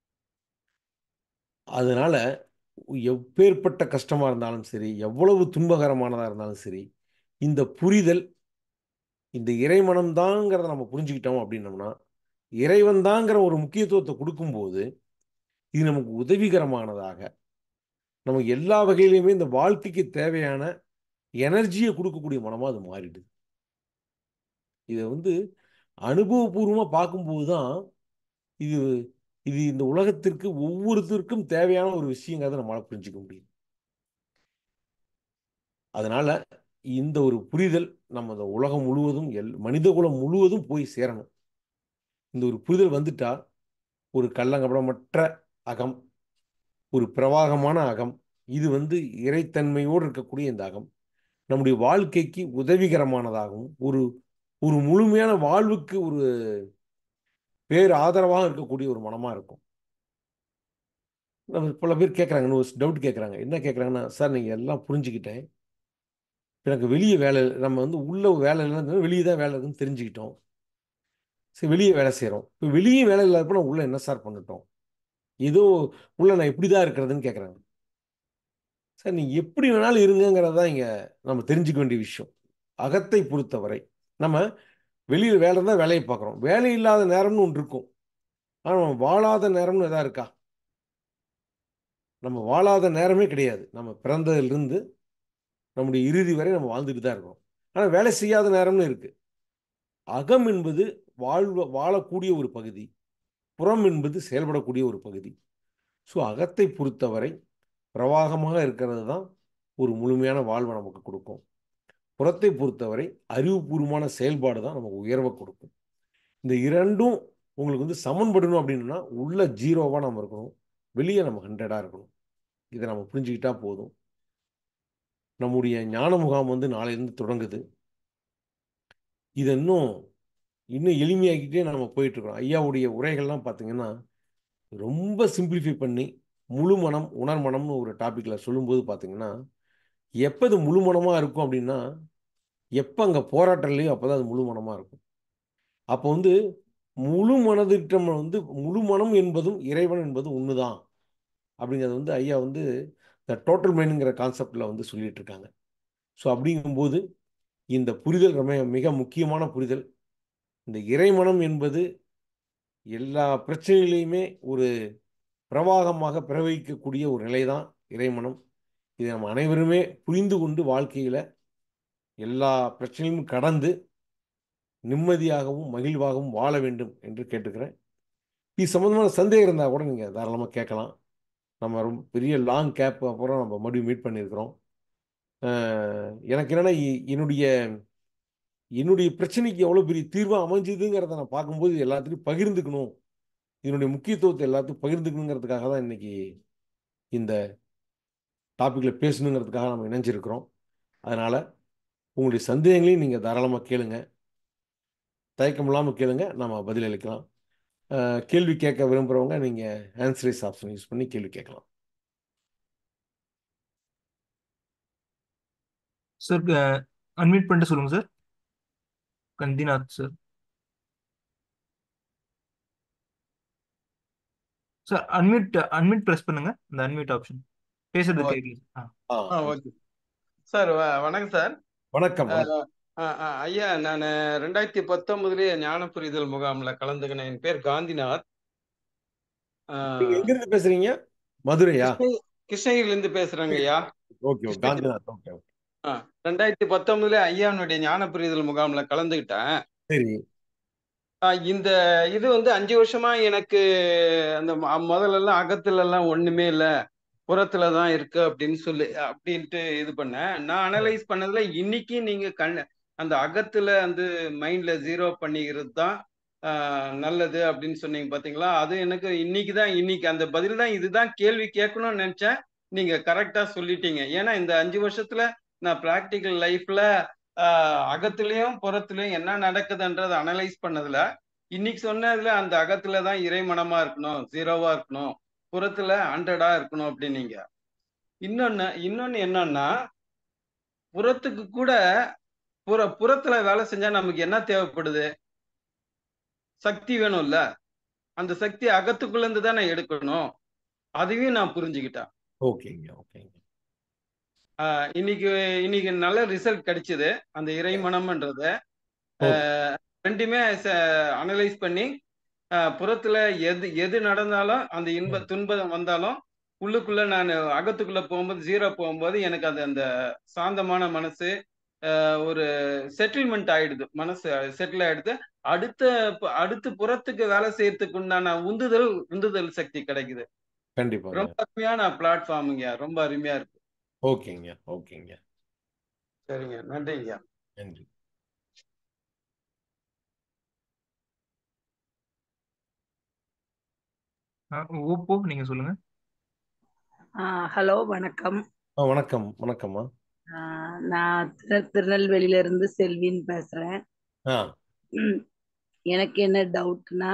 அதனால எப்பேர்ப்பட்ட கஷ்டமா இருந்தாலும் சரி, எவ்வளவு துன்பகரமானதா இருந்தாலும் சரி, இந்த புரிதல், இந்த இறைமனம் தாங்கிறத நம்ம புரிஞ்சுக்கிட்டோம் அப்படின்னோம்னா, இறைவன் தாங்கிற ஒரு முக்கியத்துவத்த குடுக்கும்போது, இது நமக்கு உதவிகரமானதாக, நமக்கு எல்லா வகையிலுமே இந்த வாழ்க்கைக்கு தேவையான எனர்ஜிய குடுக்கக்கூடிய மனமா அது மாறிடுது. இத வந்து அனுபவபூர்வமா பார்க்கும்போது தான், இது இது இந்த உலகத்திற்கு ஒவ்வொருத்தருக்கும் தேவையான ஒரு விஷயங்கிறத நம்மளால புரிஞ்சுக்க முடியும். அதனால இந்த ஒரு புரிதல் நம்ம இந்த உலகம் முழுவதும் மனித குலம் முழுவதும் போய் சேரணும். இந்த ஒரு புரிதல் வந்துட்டா ஒரு கள்ளங்கபடமற்ற அகம், ஒரு பிரவாகமான அகம், இது இறைத்தன்மையோடு இருக்கக்கூடிய இந்த அகம் நம்முடைய வாழ்க்கைக்கு உதவிகரமானதாகவும், ஒரு ஒரு முழுமையான வாழ்வுக்கு ஒரு பேர் ஆதரவாக இருக்கக்கூடிய ஒரு மனமா இருக்கும். நம்ம பல பேர் கேட்குறாங்க, ஒரு டவுட் கேட்குறாங்க. என்ன கேட்குறாங்கன்னா, சார் நீங்க எல்லாம் புரிஞ்சுக்கிட்டேன். எனக்கு வெளிய வேலை நம்ம உள்ள வேலை இல்லைன்னா வெளிய தான் வேலை இருக்குன்னு தெரிஞ்சுக்கிட்டோம். சரி வெளிய வேலை செய்றோம். இப்ப வெளிய வேலை இல்லாதப்ப நான் உள்ள என்ன சார் பண்ணட்டும்? ஏதோ உள்ள நான் எப்படி தான் இருக்கிறதுன்னு கேட்குறாங்க. சார் நீங்க எப்படி வேணாலும் இருங்கங்கிறது தான் இங்க நம்ம தெரிஞ்சுக்க வேண்டிய விஷயம். அகத்தை பொறுத்தவரை நம்ம வெளியில வேலை இருந்தா வேலைய பார்க்குறோம். வேலை இல்லாத நேரம்னு ஒண்ணு இருக்கும். ஆனா நம்ம வாழாத நேரம்னு எதா இருக்கா? நம்ம வாழாத நேரமே கிடையாது. நம்ம பிறந்ததிலிருந்து நம்முடைய இறுதி வரை நம்ம வாழ்ந்துட்டு தான் இருக்கோம். ஆனா வேலை செய்யாத நேரம்னு இருக்கு. அகம் என்பது வாழக்கூடிய ஒரு பகுதி. புறம் என்பது செயல்படக்கூடிய ஒரு பகுதி. ஸோ அகத்தை பொறுத்தவரை பிரவாகமாக இருக்கிறது தான் ஒரு முழுமையான வாழ்வை நமக்கு கொடுக்கும். புறத்தை பொறுத்தவரை அறிவுபூர்வமான செயல்பாடு தான் நமக்கு உயர்வை கொடுக்கும். இந்த இரண்டும் உங்களுக்கு சமன்படணும் அப்படின்னா உள்ள 0வா நம்ம இருக்கணும். வெளியே நம்ம 100ஆ இருக்கணும். இதை நம்ம புரிஞ்சுக்கிட்டா போதும். நம்முடைய ஞான முகாம் நாளையிலிருந்து தொடங்குது. இதை இன்னும் இன்னும் எளிமையாக்கிட்டே நம்ம போயிட்டு இருக்கோம். ஐயாவுடைய உரைகள்லாம் பார்த்தீங்கன்னா ரொம்ப சிம்பிளிஃபை பண்ணி முழு மனம் உணர்மனம்னு ஒரு டாபிக்ல சொல்லும்போது பார்த்தீங்கன்னா எப்போ இது முழு மனமா இருக்கும் அப்படின்னா எப்போ அங்கே போராட்டம் இல்லையோ அப்போதான் அது முழு மனமா இருக்கும். அப்போ முழு மனதிட்டம் முழு மனம் என்பதும் இறைவன் என்பதும் ஒண்ணுதான் அப்படிங்கிறது ஐயா இந்த டோட்டல் மைண்டுங்கிற கான்செப்ட்ல சொல்லிட்டு இருக்காங்க. ஸோ அப்படிங்கும்போது இந்த புரிதல் ரொம்ப மிக முக்கியமான புரிதல். இந்த இறைமனம் என்பது எல்லா பிரச்சனைகளையுமே ஒரு பிரவாகமாக பிரவகிக்கக்கூடிய ஒரு நிலைதான் இறைமனம். இதை நம்ம அனைவருமே புரிந்து கொண்டு வாழ்க்கையில எல்லா பிரச்சனையும் கடந்து நிம்மதியாகவும் மகிழ்வாகவும் வாழ வேண்டும் என்று கேட்டுக்கிறேன். இது சம்பந்தமான சந்தேகம் இருந்தால் கூட நீங்கள் தாராளமாக கேட்கலாம். நம்ம ரொம்ப பெரிய லாங் கேப் அப்புறம் நம்ம மறுபடியும் மீட் பண்ணியிருக்கிறோம். எனக்கு என்னென்னா என்னுடைய என்னுடைய பிரச்சனைக்கு எவ்வளோ பெரிய தீர்வாக அமைஞ்சுதுங்கிறத நான் பார்க்கும்போது எல்லாத்துலையும் பகிர்ந்துக்கணும். இதனுடைய முக்கியத்துவத்தை எல்லாத்துக்கும் பகிர்ந்துக்கணுங்கிறதுக்காக தான் இன்னைக்கு இந்த டாப்பிக்கில் பேசணுங்கிறதுக்காக நம்ம இணைஞ்சிருக்கிறோம். அதனால் உங்களுடைய சந்தேகங்களையும் நீங்கள் தாராளமாக கேளுங்க. தயக்கம் இல்லாமல் கேளுங்க, நம்ம பதிலளிக்கலாம். கேள்வி கேட்க விரும்புகிறவங்க நீங்கள் ஆன்சரைஸ் ஆப்ஷன் யூஸ் பண்ணி கேள்வி கேட்கலாம். சார் அன்மியூட் பண்ணிட்டு சொல்லுங்க sir. Kanthinath sir. Sir unmute press பண்ணுங்க. இந்த அன்மியூட் ஆப்ஷன் பேசுறது கேட்குது. Okay sir. வணக்கம் சார். வணக்கம். ஐயா, நான் 2019 ஞான புரிதல் முகாம்ல கலந்துக்கினேன். என் பேர் காந்திநாத். எங்கிருந்து பேசுறீங்க? மதுரையா? கிருஷ்ணகிரில இருந்து பேசுறேங்க ஐயா. ஓகே, காந்திநாத். ஓகே. 2019 ஐயானுடைய ஞான புரிதல் முகாம்ல கலந்துக்கிட்டேன். சரி. இந்த இது 5 வருஷமா எனக்கு அந்த முதல்ல எல்லாம் அகத்துல எல்லாம் ஒண்ணுமே இல்ல, புறத்துல தான் இருக்கு அப்படின்ட்டு இது பண்ணேன். நான் அனலைஸ் பண்ணதுல இன்னைக்கு நீங்க அந்த அகத்துல மைண்ட்ல 0 பண்ணிக்கிறது தான் நல்லது அப்படின்னு சொன்னீங்க பாத்தீங்களா? அது எனக்கு இன்னைக்கு அந்த பதில் தான், இதுதான் கேள்வி கேட்கணும்னு நினைச்சேன். நீங்க கரெக்டா சொல்லிட்டீங்க. ஏன்னா இந்த 5 வருஷத்துல நான் பிராக்டிக்கல் லைஃப்ல அகத்திலையும் புறத்திலையும் என்ன நடக்குதுன்றத அனலைஸ் பண்ணதுல இன்னைக்கு சொன்னதுல அந்த அகத்துல தான் இறைமனமா இருக்கணும், 0வா இருக்கணும், புறத்துல 100ஆ இருக்கணும் அப்படின்னீங்க. இன்னொன்னு என்னன்னா, புறத்துக்கு கூட புறத்துல வேலை செஞ்சா நமக்கு என்ன தேவைப்படுது? சக்தி வேணும்ல. அந்த சக்தி அகத்துக்குள்ள இருந்து தான் நான் எடுக்கணும். அதையும் நான் புரிஞ்சுக்கிட்டேன். ஓகேங்க. இன்னைக்கு நல்ல ரிசல்ட் கிடைச்சது. அந்த இறைமனம்ன்றத ரெண்டுமே அனலைஸ் பண்ணி புறத்துல எது நடந்தாலும் அந்த துன்பம் வந்தாலும் உள்ளுக்குள்ள நான் அகத்துக்குள்ள போகும்போது 0 போகும்போது எனக்கு அந்த சாந்தமான மனசு, ஒரு செட்டில்மெண்ட் ஆயிடுது, மனசு செட்டில் ஆயிடுது. அடுத்து புறத்துக்கு வேலை செய்யறதுக்கு உண்டான உந்துதல் சக்தி கிடைக்குது. கண்டிப்பாங்க. ரொம்ப அருமையான பிளாட்ஃபார்முங்க, ரொம்ப அருமையா இருக்கு. ஓகேங்க, ஓகேங்க. சரிங்க, நன்றிங்க. நன்றி. ஓப்போ நீங்க சொல்லுங்க. ஹலோ வணக்கம். வணக்கம், வணக்கம்மா. நான் திருநெல்வேலியில இருந்து செல்வின்னு பேசுறேன். ஆ எனக்கு என்ன டவுட்னா,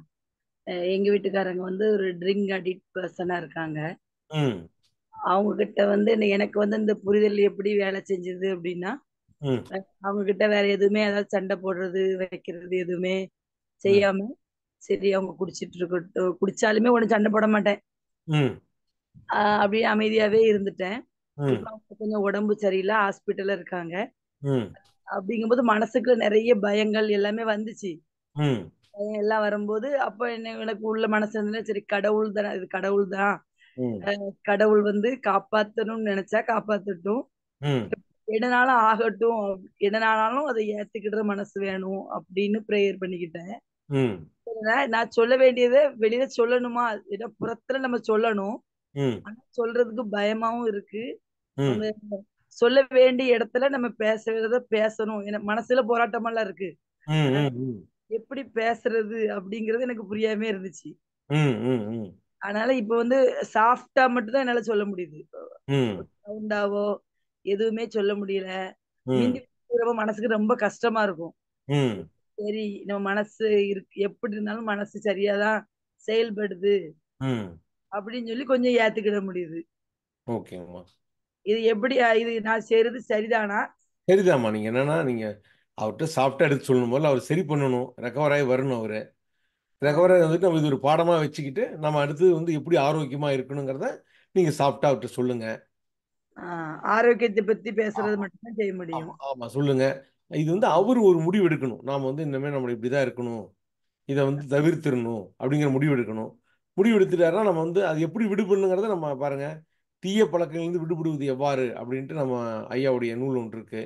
எங்க வீட்டுக்காரங்க வந்து ஒரு ட்ரிங்க் அடிக்ட் பர்சனா இருக்காங்க. ம் அவங்க கிட்ட வந்து எனக்கு வந்து இந்த புரிதல் எப்படி வேலை செஞ்சது அப்படின்னா, ம் அவங்க கிட்ட வேற எதுவுமே அதாவது சண்டை போடுறது வைக்கிறது எதுவுமே ம் செய்யாம, சரி அவங்க குடிச்சிட்டு இருக்கட்டும், குடிச்சாலுமே ஒன்றும் சண்டை போட மாட்டேன். ம் அப்படியே அமைதியாவே இருந்துட்டேன். ம் இப்ப அவங்க கொஞ்சம் உடம்பு சரியில்லை, ஹாஸ்பிட்டல்ல இருக்காங்க. ம் அப்படிங்கும்போது மனசுக்குள்ள நிறைய பயங்கள் எல்லாமே வந்துச்சு. ம் பயம் எல்லாம் வரும்போது அப்ப எனக்கு உள்ள மனசு இருந்ததுன்னா, சரி கடவுள் தானே, இது கடவுள் தான். ம் கடவுள் வந்து காப்பாத்தணும்னு நினைச்சா காப்பாத்தட்டும், ம் என்னனாலும் ஆகட்டும், என்னனாலும் அதை ஏத்துக்கிற மனசு வேணும் அப்படின்னு ப்ரேயர் பண்ணிக்கிட்டேன். ம் நான் சொல்ல வேண்டியதை வெளியில சொல்லணுமா, ஏதோ புறத்துல நம்ம சொல்லணும், ம் ஆனா சொல்றதுக்கு பயமாவும் இருக்கு. ம் அவங்க சொல்ல வேண்டிய இடத்துல நம்ம பேசுறத பேசணும், எனக்கு மனசுல போராட்டமெல்லாம் இருக்கு. ம் ம் எப்படி பேசுறது அப்படிங்கிறது எனக்கு புரியாம இருந்துச்சு. ம் ம் அதனால இப்ப வந்து சாஃப்ட்டா மட்டும் தான் என்னால சொல்ல முடியுது. ம் சவுண்டாவோ எதுவுமே சொல்ல முடியல. ம் மிந்தி ரொம்ப மனசுக்கு ரொம்ப கஷ்டமா இருக்கும். ம் சரி நம்ம மனசு இருக்கு, எப்படி இருந்தாலும் மனசு சரியாதான் செயல்படுது ம் அப்படின்னு சொல்லி கொஞ்சம் ஏத்துக்கிட முடியுது. ஓகேங்கம்மா. இது எப்படி இது நான் செய்யறது சரிதானா? சரிதாம்மா. நீங்க என்னன்னா, நீங்க அவர்ட்ட சாஃப்ட்டா எடுத்து சொல்லணும். முதல்ல அவர் சரி பண்ணணும். ரெக்கவர் ஆகி வரணும் அவரு. ரெக்கவர் ஆ, ஆகி வந்துட்டு நம்ம இது ஒரு பாடமா வச்சுக்கிட்டு, நம்ம அடுத்து வந்து எப்படி ஆரோக்கியமா இருக்கணுங்கிறத நீங்க சாஃப்ட்டா அவர்ட்ட சொல்லுங்க. ஆ, ஆரோக்கியத்தை பத்தி பேசுறது ஆமா, மட்டும்தான் செய்ய முடியும். ஆமா, ஆமா. சொல்லுங்க. இது வந்து அவரு ஒரு முடிவு எடுக்கணும். நாம வந்து இனிமே நம்ம இப்படிதான் இருக்கணும். இத வந்து தவிர்த்திரணும் அப்படிங்கிற முடிவு எடுக்கணும். முடிவு எடுத்துட்டாருன்னா, நம்ம வந்து அது எப்படி விடுபடணுங்கிறத நம்ம பாருங்க. தீய பழக்கங்கள்லேருந்து விடுபடுவது எவ்வாறு அப்படின்ட்டு நம்ம ஐயாவுடைய நூல் ஒன்று இருக்கு.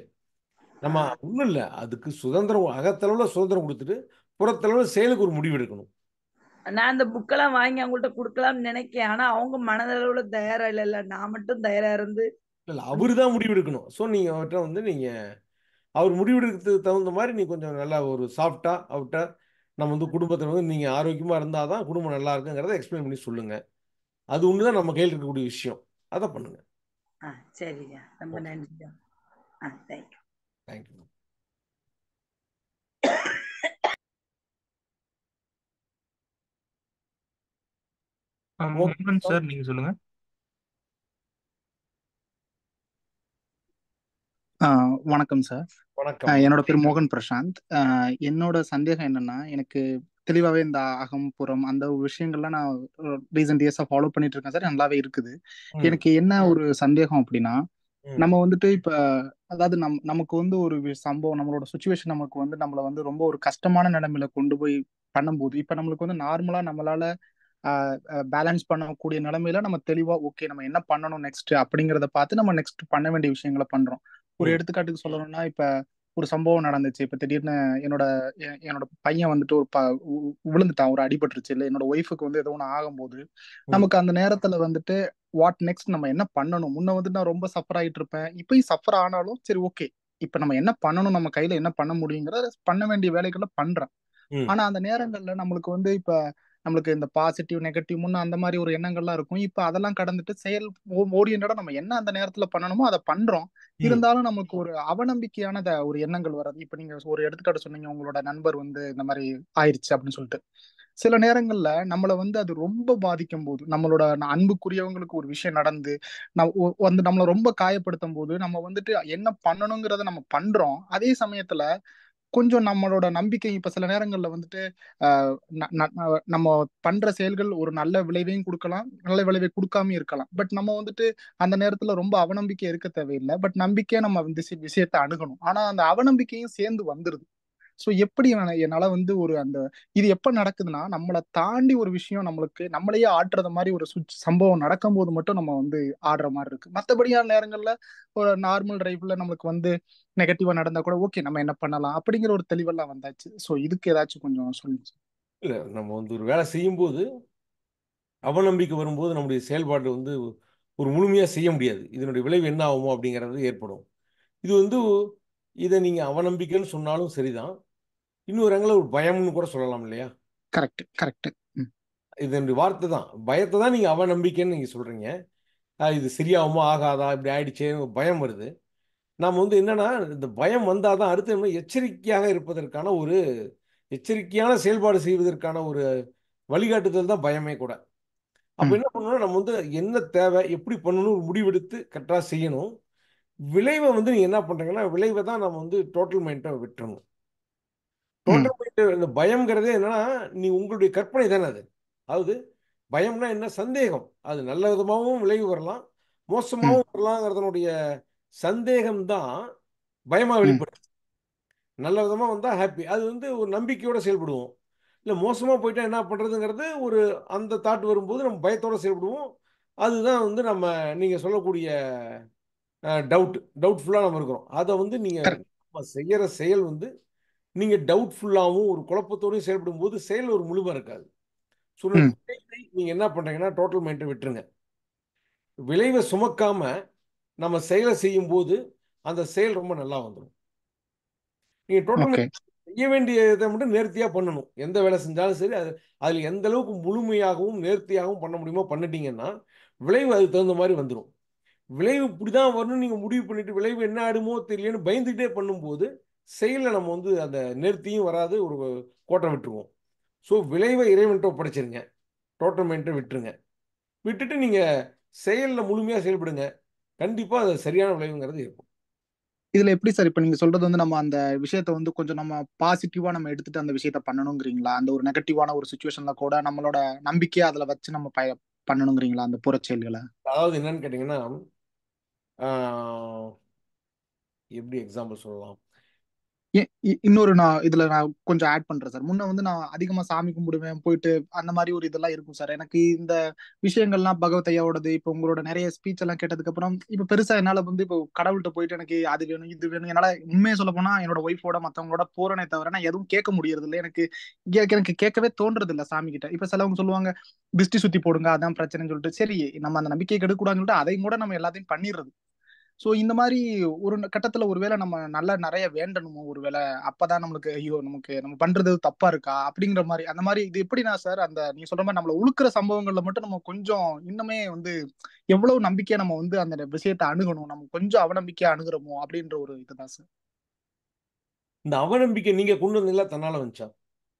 ஆ, நம்ம ஒண்ணும் இல்ல. அதுக்கு சுதந்திரம் அகத்தளவுல சுதந்திரம் குடுத்துட்டு, புறத்தளவுல செயலுக்கு ஒரு முடிவு எடுக்கணும். நான் அந்த புக்கெல்லாம் வாங்கி அவங்கள்ட்ட கொடுக்கலாம்னு நினைக்கிறேன். ஆனா அவங்க மனதளவுல தயாரா இல்ல. நான் மட்டும் தயாரா இருந்து இல்ல அந்த அவரு தான் முடிவு எடுக்கணும். ஸோ நீங்க அவர்ட்ட வந்து நீங்க அவர் முடிவு எடுக்கிறதுக்கு தகுந்த மாரி நீங்க கொஞ்சம் நல்லா ஒரு சாஃப்ட்டா அவர்ட்ட நம்ம வந்து குடும்பத்தில வந்து நீங்க ஆரோக்கியமா இருந்தா தான் குடும்பம் நல்லா இருக்குங்கிறத எக்ஸ்பிளைன் பண்ணி சொல்லுங்க. அது ஒண்ணு தான் நம்ம கையில இருக்கக்கூடிய விஷயம். அத பண்ணுங்க. சரிங்க. ரொம்ப ஓகே. நன்றிங்க. தேங்க்யூ. Thank you. மோகன் ஓகே. சார் நீங்க சொல்லுங்க. வணக்கம் சார். வணக்கம். என்னோட பேர் மோகன் பிரசாந்த். என்னோட சந்தேகம் என்னன்னா, எனக்கு தெளிவாவே இந்த அகம் புறம் அந்த விஷயங்கள்லாம் நான் ரீசன்ட் இயர்ஸா ஃபாலோ பண்ணிட்டு இருக்கேன் சார். நல்லாவே இருக்குது. ம். எனக்கு என்ன ஒரு சந்தேகம் அப்படின்னா, ம். நம்ம வந்துட்டு இப்ப அதாவது நமக்கு வந்து ஒரு சம்பவம், நம்மளோட சுச்சுவேஷன் நமக்கு வந்து நம்மள வந்து ரொம்ப ஒரு கஷ்டமான நிலைமையில கொண்டு போய் பண்ணும்போது, இப்ப நம்மளுக்கு வந்து நார்மலா நம்மளால பேலன்ஸ் பண்ணக்கூடிய நிலைமையில நம்ம தெளிவா ஓகே நம்ம என்ன பண்ணணும் நெக்ஸ்ட் அப்படிங்கிறத பார்த்து நம்ம நெக்ஸ்ட் பண்ண வேண்டிய விஷயங்களை பண்றோம். ஒரு ம். எடுத்துக்காட்டுக்கு சொல்லணும்னா, இப்ப ஒரு சம்பவம் நடந்துச்சு. இப்ப திடீர்னு என்னோட என்னோட பையன் வந்துட்டு விழுந்துட்டான், ஒரு அடிபட்டுருச்சு. இல்ல என்னோட ஒய்ஃபுக்கு வந்து ஏதோ ஒன்று ஆகும்போது ம். நமக்கு அந்த நேரத்துல வந்துட்டு வாட் நெக்ஸ்ட் நம்ம என்ன பண்ணணும். முன்ன வந்து நான் ரொம்ப சஃபர் ஆயிட்டு இருப்பேன், இப்பயும் சஃபர் ஆனாலும் சரி ஓகே இப்ப நம்ம என்ன பண்ணணும், நம்ம கையில என்ன பண்ண முடியுங்கிறத பண்ண வேண்டிய வேலைகளை பண்றேன். ம். ஆனா அந்த நேரங்கள்ல நம்மளுக்கு வந்து இப்ப நம்மளுக்கு இந்த பாசிட்டிவ் நெகட்டிவ் முன்ன அந்த மாதிரி ஒரு எண்ணங்கள்லாம் இருக்கும். இப்ப அதெல்லாம் கடந்துட்டு செயல் ஓரியன்டா நம்ம என்ன அந்த நேரத்துல பண்ணணுமோ அதை பண்றோம். ம். இருந்தாலும் நமக்கு ஒரு அவநம்பிக்கையான ஒரு எண்ணங்கள் வராது. இப்ப நீங்க ஒரு எடுத்துக்காட்டு சொன்னீங்க, உங்களோட நண்பர் வந்து இந்த மாதிரி ஆயிருச்சு அப்படின்னு சொல்லிட்டு. சில நேரங்கள்ல நம்மள வந்து அது ரொம்ப பாதிக்கும் போது, நம்மளோட அன்புக்குரியவங்களுக்கு ஒரு விஷயம் நடந்து வந்து நம்மள ரொம்ப காயப்படுத்தும் போது நம்ம வந்துட்டு என்ன பண்ணணுங்கிறத நம்ம பண்றோம். அதே சமயத்துல கொஞ்சம் நம்மளோட நம்பிக்கை இப்ப சில நேரங்கள்ல வந்துட்டு நம்ம பண்ற செயல்கள் ஒரு நல்ல விளைவையும் கொடுக்கலாம், நல்ல விளைவை கொடுக்காம இருக்கலாம். பட் நம்ம வந்துட்டு அந்த நேரத்துல ரொம்ப அவநம்பிக்கை இருக்க தேவையில்லை. பட் நம்பிக்கையா நம்ம வந்து விஷயத்தை அணுகணும். ஆனா அந்த அவநம்பிக்கையும் சேர்ந்து வந்துருது. ஸோ எப்படி என்னால வந்து ஒரு அந்த இது எப்ப நடக்குதுன்னா நம்மளை தாண்டி ஒரு விஷயம் நம்மளுக்கு நம்மளையே ஆட்டுறது மாதிரி ஒரு சம்பவம் நடக்கும்போது மட்டும் நம்ம வந்து ஆடுற மாதிரி இருக்கு. மற்றபடியான நேரங்கள்ல ஒரு நார்மல் லைஃப்ல நம்மளுக்கு வந்து நெகட்டிவா நடந்தா கூட ஓகே நம்ம என்ன பண்ணலாம் அப்படிங்கிற ஒரு தெளிவெல்லாம் வந்தாச்சு. ஸோ இதுக்கு ஏதாச்சும் கொஞ்சம் சொல்லுங்க. இல்லை, நம்ம வந்து ஒரு வேலை செய்யும்போது அவநம்பிக்கை வரும்போது நம்முடைய செயல்பாடு வந்து ஒரு முழுமையாக செய்ய முடியாது. இதனுடைய விளைவு என்ன ஆகுமோ அப்படிங்கிறது ஏற்படும். இது வந்து இதை நீங்கள் அவநம்பிக்கைன்னு சொன்னாலும் சரிதான், இன்னொரு ஆங்கில ஒரு பயம்னு கூட சொல்லலாம் இல்லையா? Correct correct. இது என்னுடைய வார்த்தை தான். பயத்தை தான் நீங்கள் அவநம்பிக்கைன்னு நீங்கள் சொல்கிறீங்க. இது சரியாகுமா ஆகாதா இப்படி ஆயிடுச்சேன்னு ஒரு பயம் வருது. நாம் வந்து என்னன்னா இந்த பயம் வந்தால் தான் அடுத்து என்ன எச்சரிக்கையாக இருப்பதற்கான ஒரு எச்சரிக்கையான செயல்பாடு செய்வதற்கான ஒரு வழிகாட்டுதல் தான் பயமே கூட. அப்போ என்ன பண்ணணும், நம்ம வந்து என்ன தேவை எப்படி பண்ணணும் ஒரு முடிவெடுத்து கரெக்டாக செய்யணும். விளைவை வந்து நீங்கள் என்ன பண்ணுறீங்கன்னா விளைவை தான் நம்ம வந்து டோட்டல் மைண்டை விட்டுறணும். டோட்டல் மைண்ட் இந்த பயம்ங்கிறதே என்னன்னா நீ உங்களுடைய கற்பனை தானே அது. அதாவது பயம்னா என்ன, சந்தேகம். அது நல்ல விதமாகவும் விளைவு வரலாம், மோசமாகவும் வரலாங்கிறதனுடைய சந்தேகம் தான் பயமாக வெளிப்படும். நல்ல விதமாக வந்தால் ஹாப்பி, அது வந்து ஒரு நம்பிக்கையோடு செயல்படுவோம். இல்லை மோசமாக போயிட்டா என்ன பண்ணுறதுங்கிறது ஒரு அந்த தாட் வரும்போது நம்ம பயத்தோடு செயல்படுவோம். அதுதான் வந்து நம்ம நீங்கள் சொல்லக்கூடிய டவுட்ஃபுல்லாக நம்ம இருக்கிறோம். அதை வந்து நீங்கள் நம்ம செய்கிற செயல் வந்து நீங்கள் டவுட்ஃபுல்லாகவும் ஒரு குழப்பத்தோடையும் செயல்படும் போது செயல் ஒரு முழுமை இருக்காது. ஸோ நீங்கள் என்ன பண்ணுறீங்கன்னா டோட்டல் மைண்டை விட்டுருங்க. விளைவை சுமக்காம நம்ம செயலை செய்யும் போது அந்த செயல் ரொம்ப நல்லா வந்துடும். நீங்கள் டோட்டல் மைண்ட் செய்ய வேண்டியதை மட்டும் நேர்த்தியாக பண்ணணும். எந்த வேலை செஞ்சாலும் சரி அதில் எந்த அளவுக்கு முழுமையாகவும் நேர்த்தியாகவும் பண்ண முடியுமோ பண்ணிட்டீங்கன்னா விளைவு அதுக்கு தகுந்த மாதிரி வந்துடும். விளைவு இப்படிதான் வரணும்னு நீங்கள் முடிவு பண்ணிட்டு விளைவு என்ன ஆடுமோ தெரியலன்னு பயந்துகிட்டே பண்ணும்போது செயலில் நம்ம வந்து அந்த நேர்த்தியும் வராது, ஒரு கோட்டை விட்டுருவோம். ஸோ விளைவை இறைவன்கிட்ட ஒப்படைச்சிருங்க, டோட்டல் மைண்டை விட்டுருங்க. விட்டுட்டு நீங்கள் செயலில் முழுமையாக செயல்படுங்க, கண்டிப்பாக அது சரியான விளைவுங்கிறது இருக்கும். இதுல எப்படி சார் இப்ப நீங்க சொல்றது வந்து நம்ம அந்த விஷயத்த வந்து கொஞ்சம் நம்ம பாசிட்டிவா நம்ம எடுத்துட்டு அந்த விஷயத்த பண்ணணுங்கிறீங்களா? அந்த ஒரு நெகட்டிவான ஒரு சுச்சுவேஷன்ல கூட நம்மளோட நம்பிக்கையை அதுல வச்சு நம்ம பண்ணணுங்கிறீங்களா அந்த புறச்செயல்களை? அதாவது என்னன்னு கேட்டீங்கன்னா எப்படி எக்ஸாம்பிள் சொல்லலாம். இன்னொரு நான் கொஞ்சம் ஆட் பண்றேன் சார். முன்ன வந்து நான் அதிகமா சாமி கும்பிடுவேன், போயிட்டு அந்த மாதிரி ஒரு இதெல்லாம் இருக்கும் சார். எனக்கு இந்த விஷயங்கள்லாம் பகவத் ஐயாவோடது இப்ப உங்களோட நிறைய ஸ்பீச் எல்லாம் கேட்டதுக்கு அப்புறம் இப்ப பெருசா என்னால வந்து இப்போ கடவுள்கிட்ட போயிட்டு எனக்கு அது வேணும் இது வேணும் என்னால உண்மையை சொல்ல போனா என்னோட ஒய்ஃபோட மத்தவங்களோட போறனே தவிர நான் எதுவும் கேட்க முடியறது இல்லை. எனக்கு கேட்கவே தோன்றது இல்லை சாமி கிட்ட. இப்ப சிலவங்க சொல்லுவாங்க திருஷ்டி சுத்தி போடுங்க அதான் பிரச்சனைன்னு சொல்லிட்டு, சரி நம்ம அந்த நம்பிக்கையை கெடுக்கூடாதுன்னு சொல்லிட்டு அதையும் கூட நம்ம எல்லாத்தையும் பண்ணிடுறது. சோ இந்த மாதிரி ஒரு கட்டத்துல ஒருவேளை நம்ம நல்லா நிறைய வேண்டணுமோ ஒருவேளை, அப்பதான் நம்மளுக்கு ஐயோ நமக்கு நம்ம பண்றது தப்பா இருக்கா அப்படிங்கிற மாதிரி அந்த மாதிரி இது எப்படின்னா சார் அந்த நீங்க சொல்ற மாதிரி நம்மள உழுக்கிற சம்பவங்கள்ல மட்டும் நம்ம கொஞ்சம் இன்னுமே வந்து எவ்வளவு நம்பிக்கையா நம்ம வந்து அந்த விஷயத்தை அணுகணும், நம்ம கொஞ்சம் அவநம்பிக்கையா அணுகிறோமோ அப்படின்ற ஒரு இதுதான் சார். இந்த அவநம்பிக்கை நீங்க கொண்டு வந்தீங்களா தன்னால வந்துச்சா?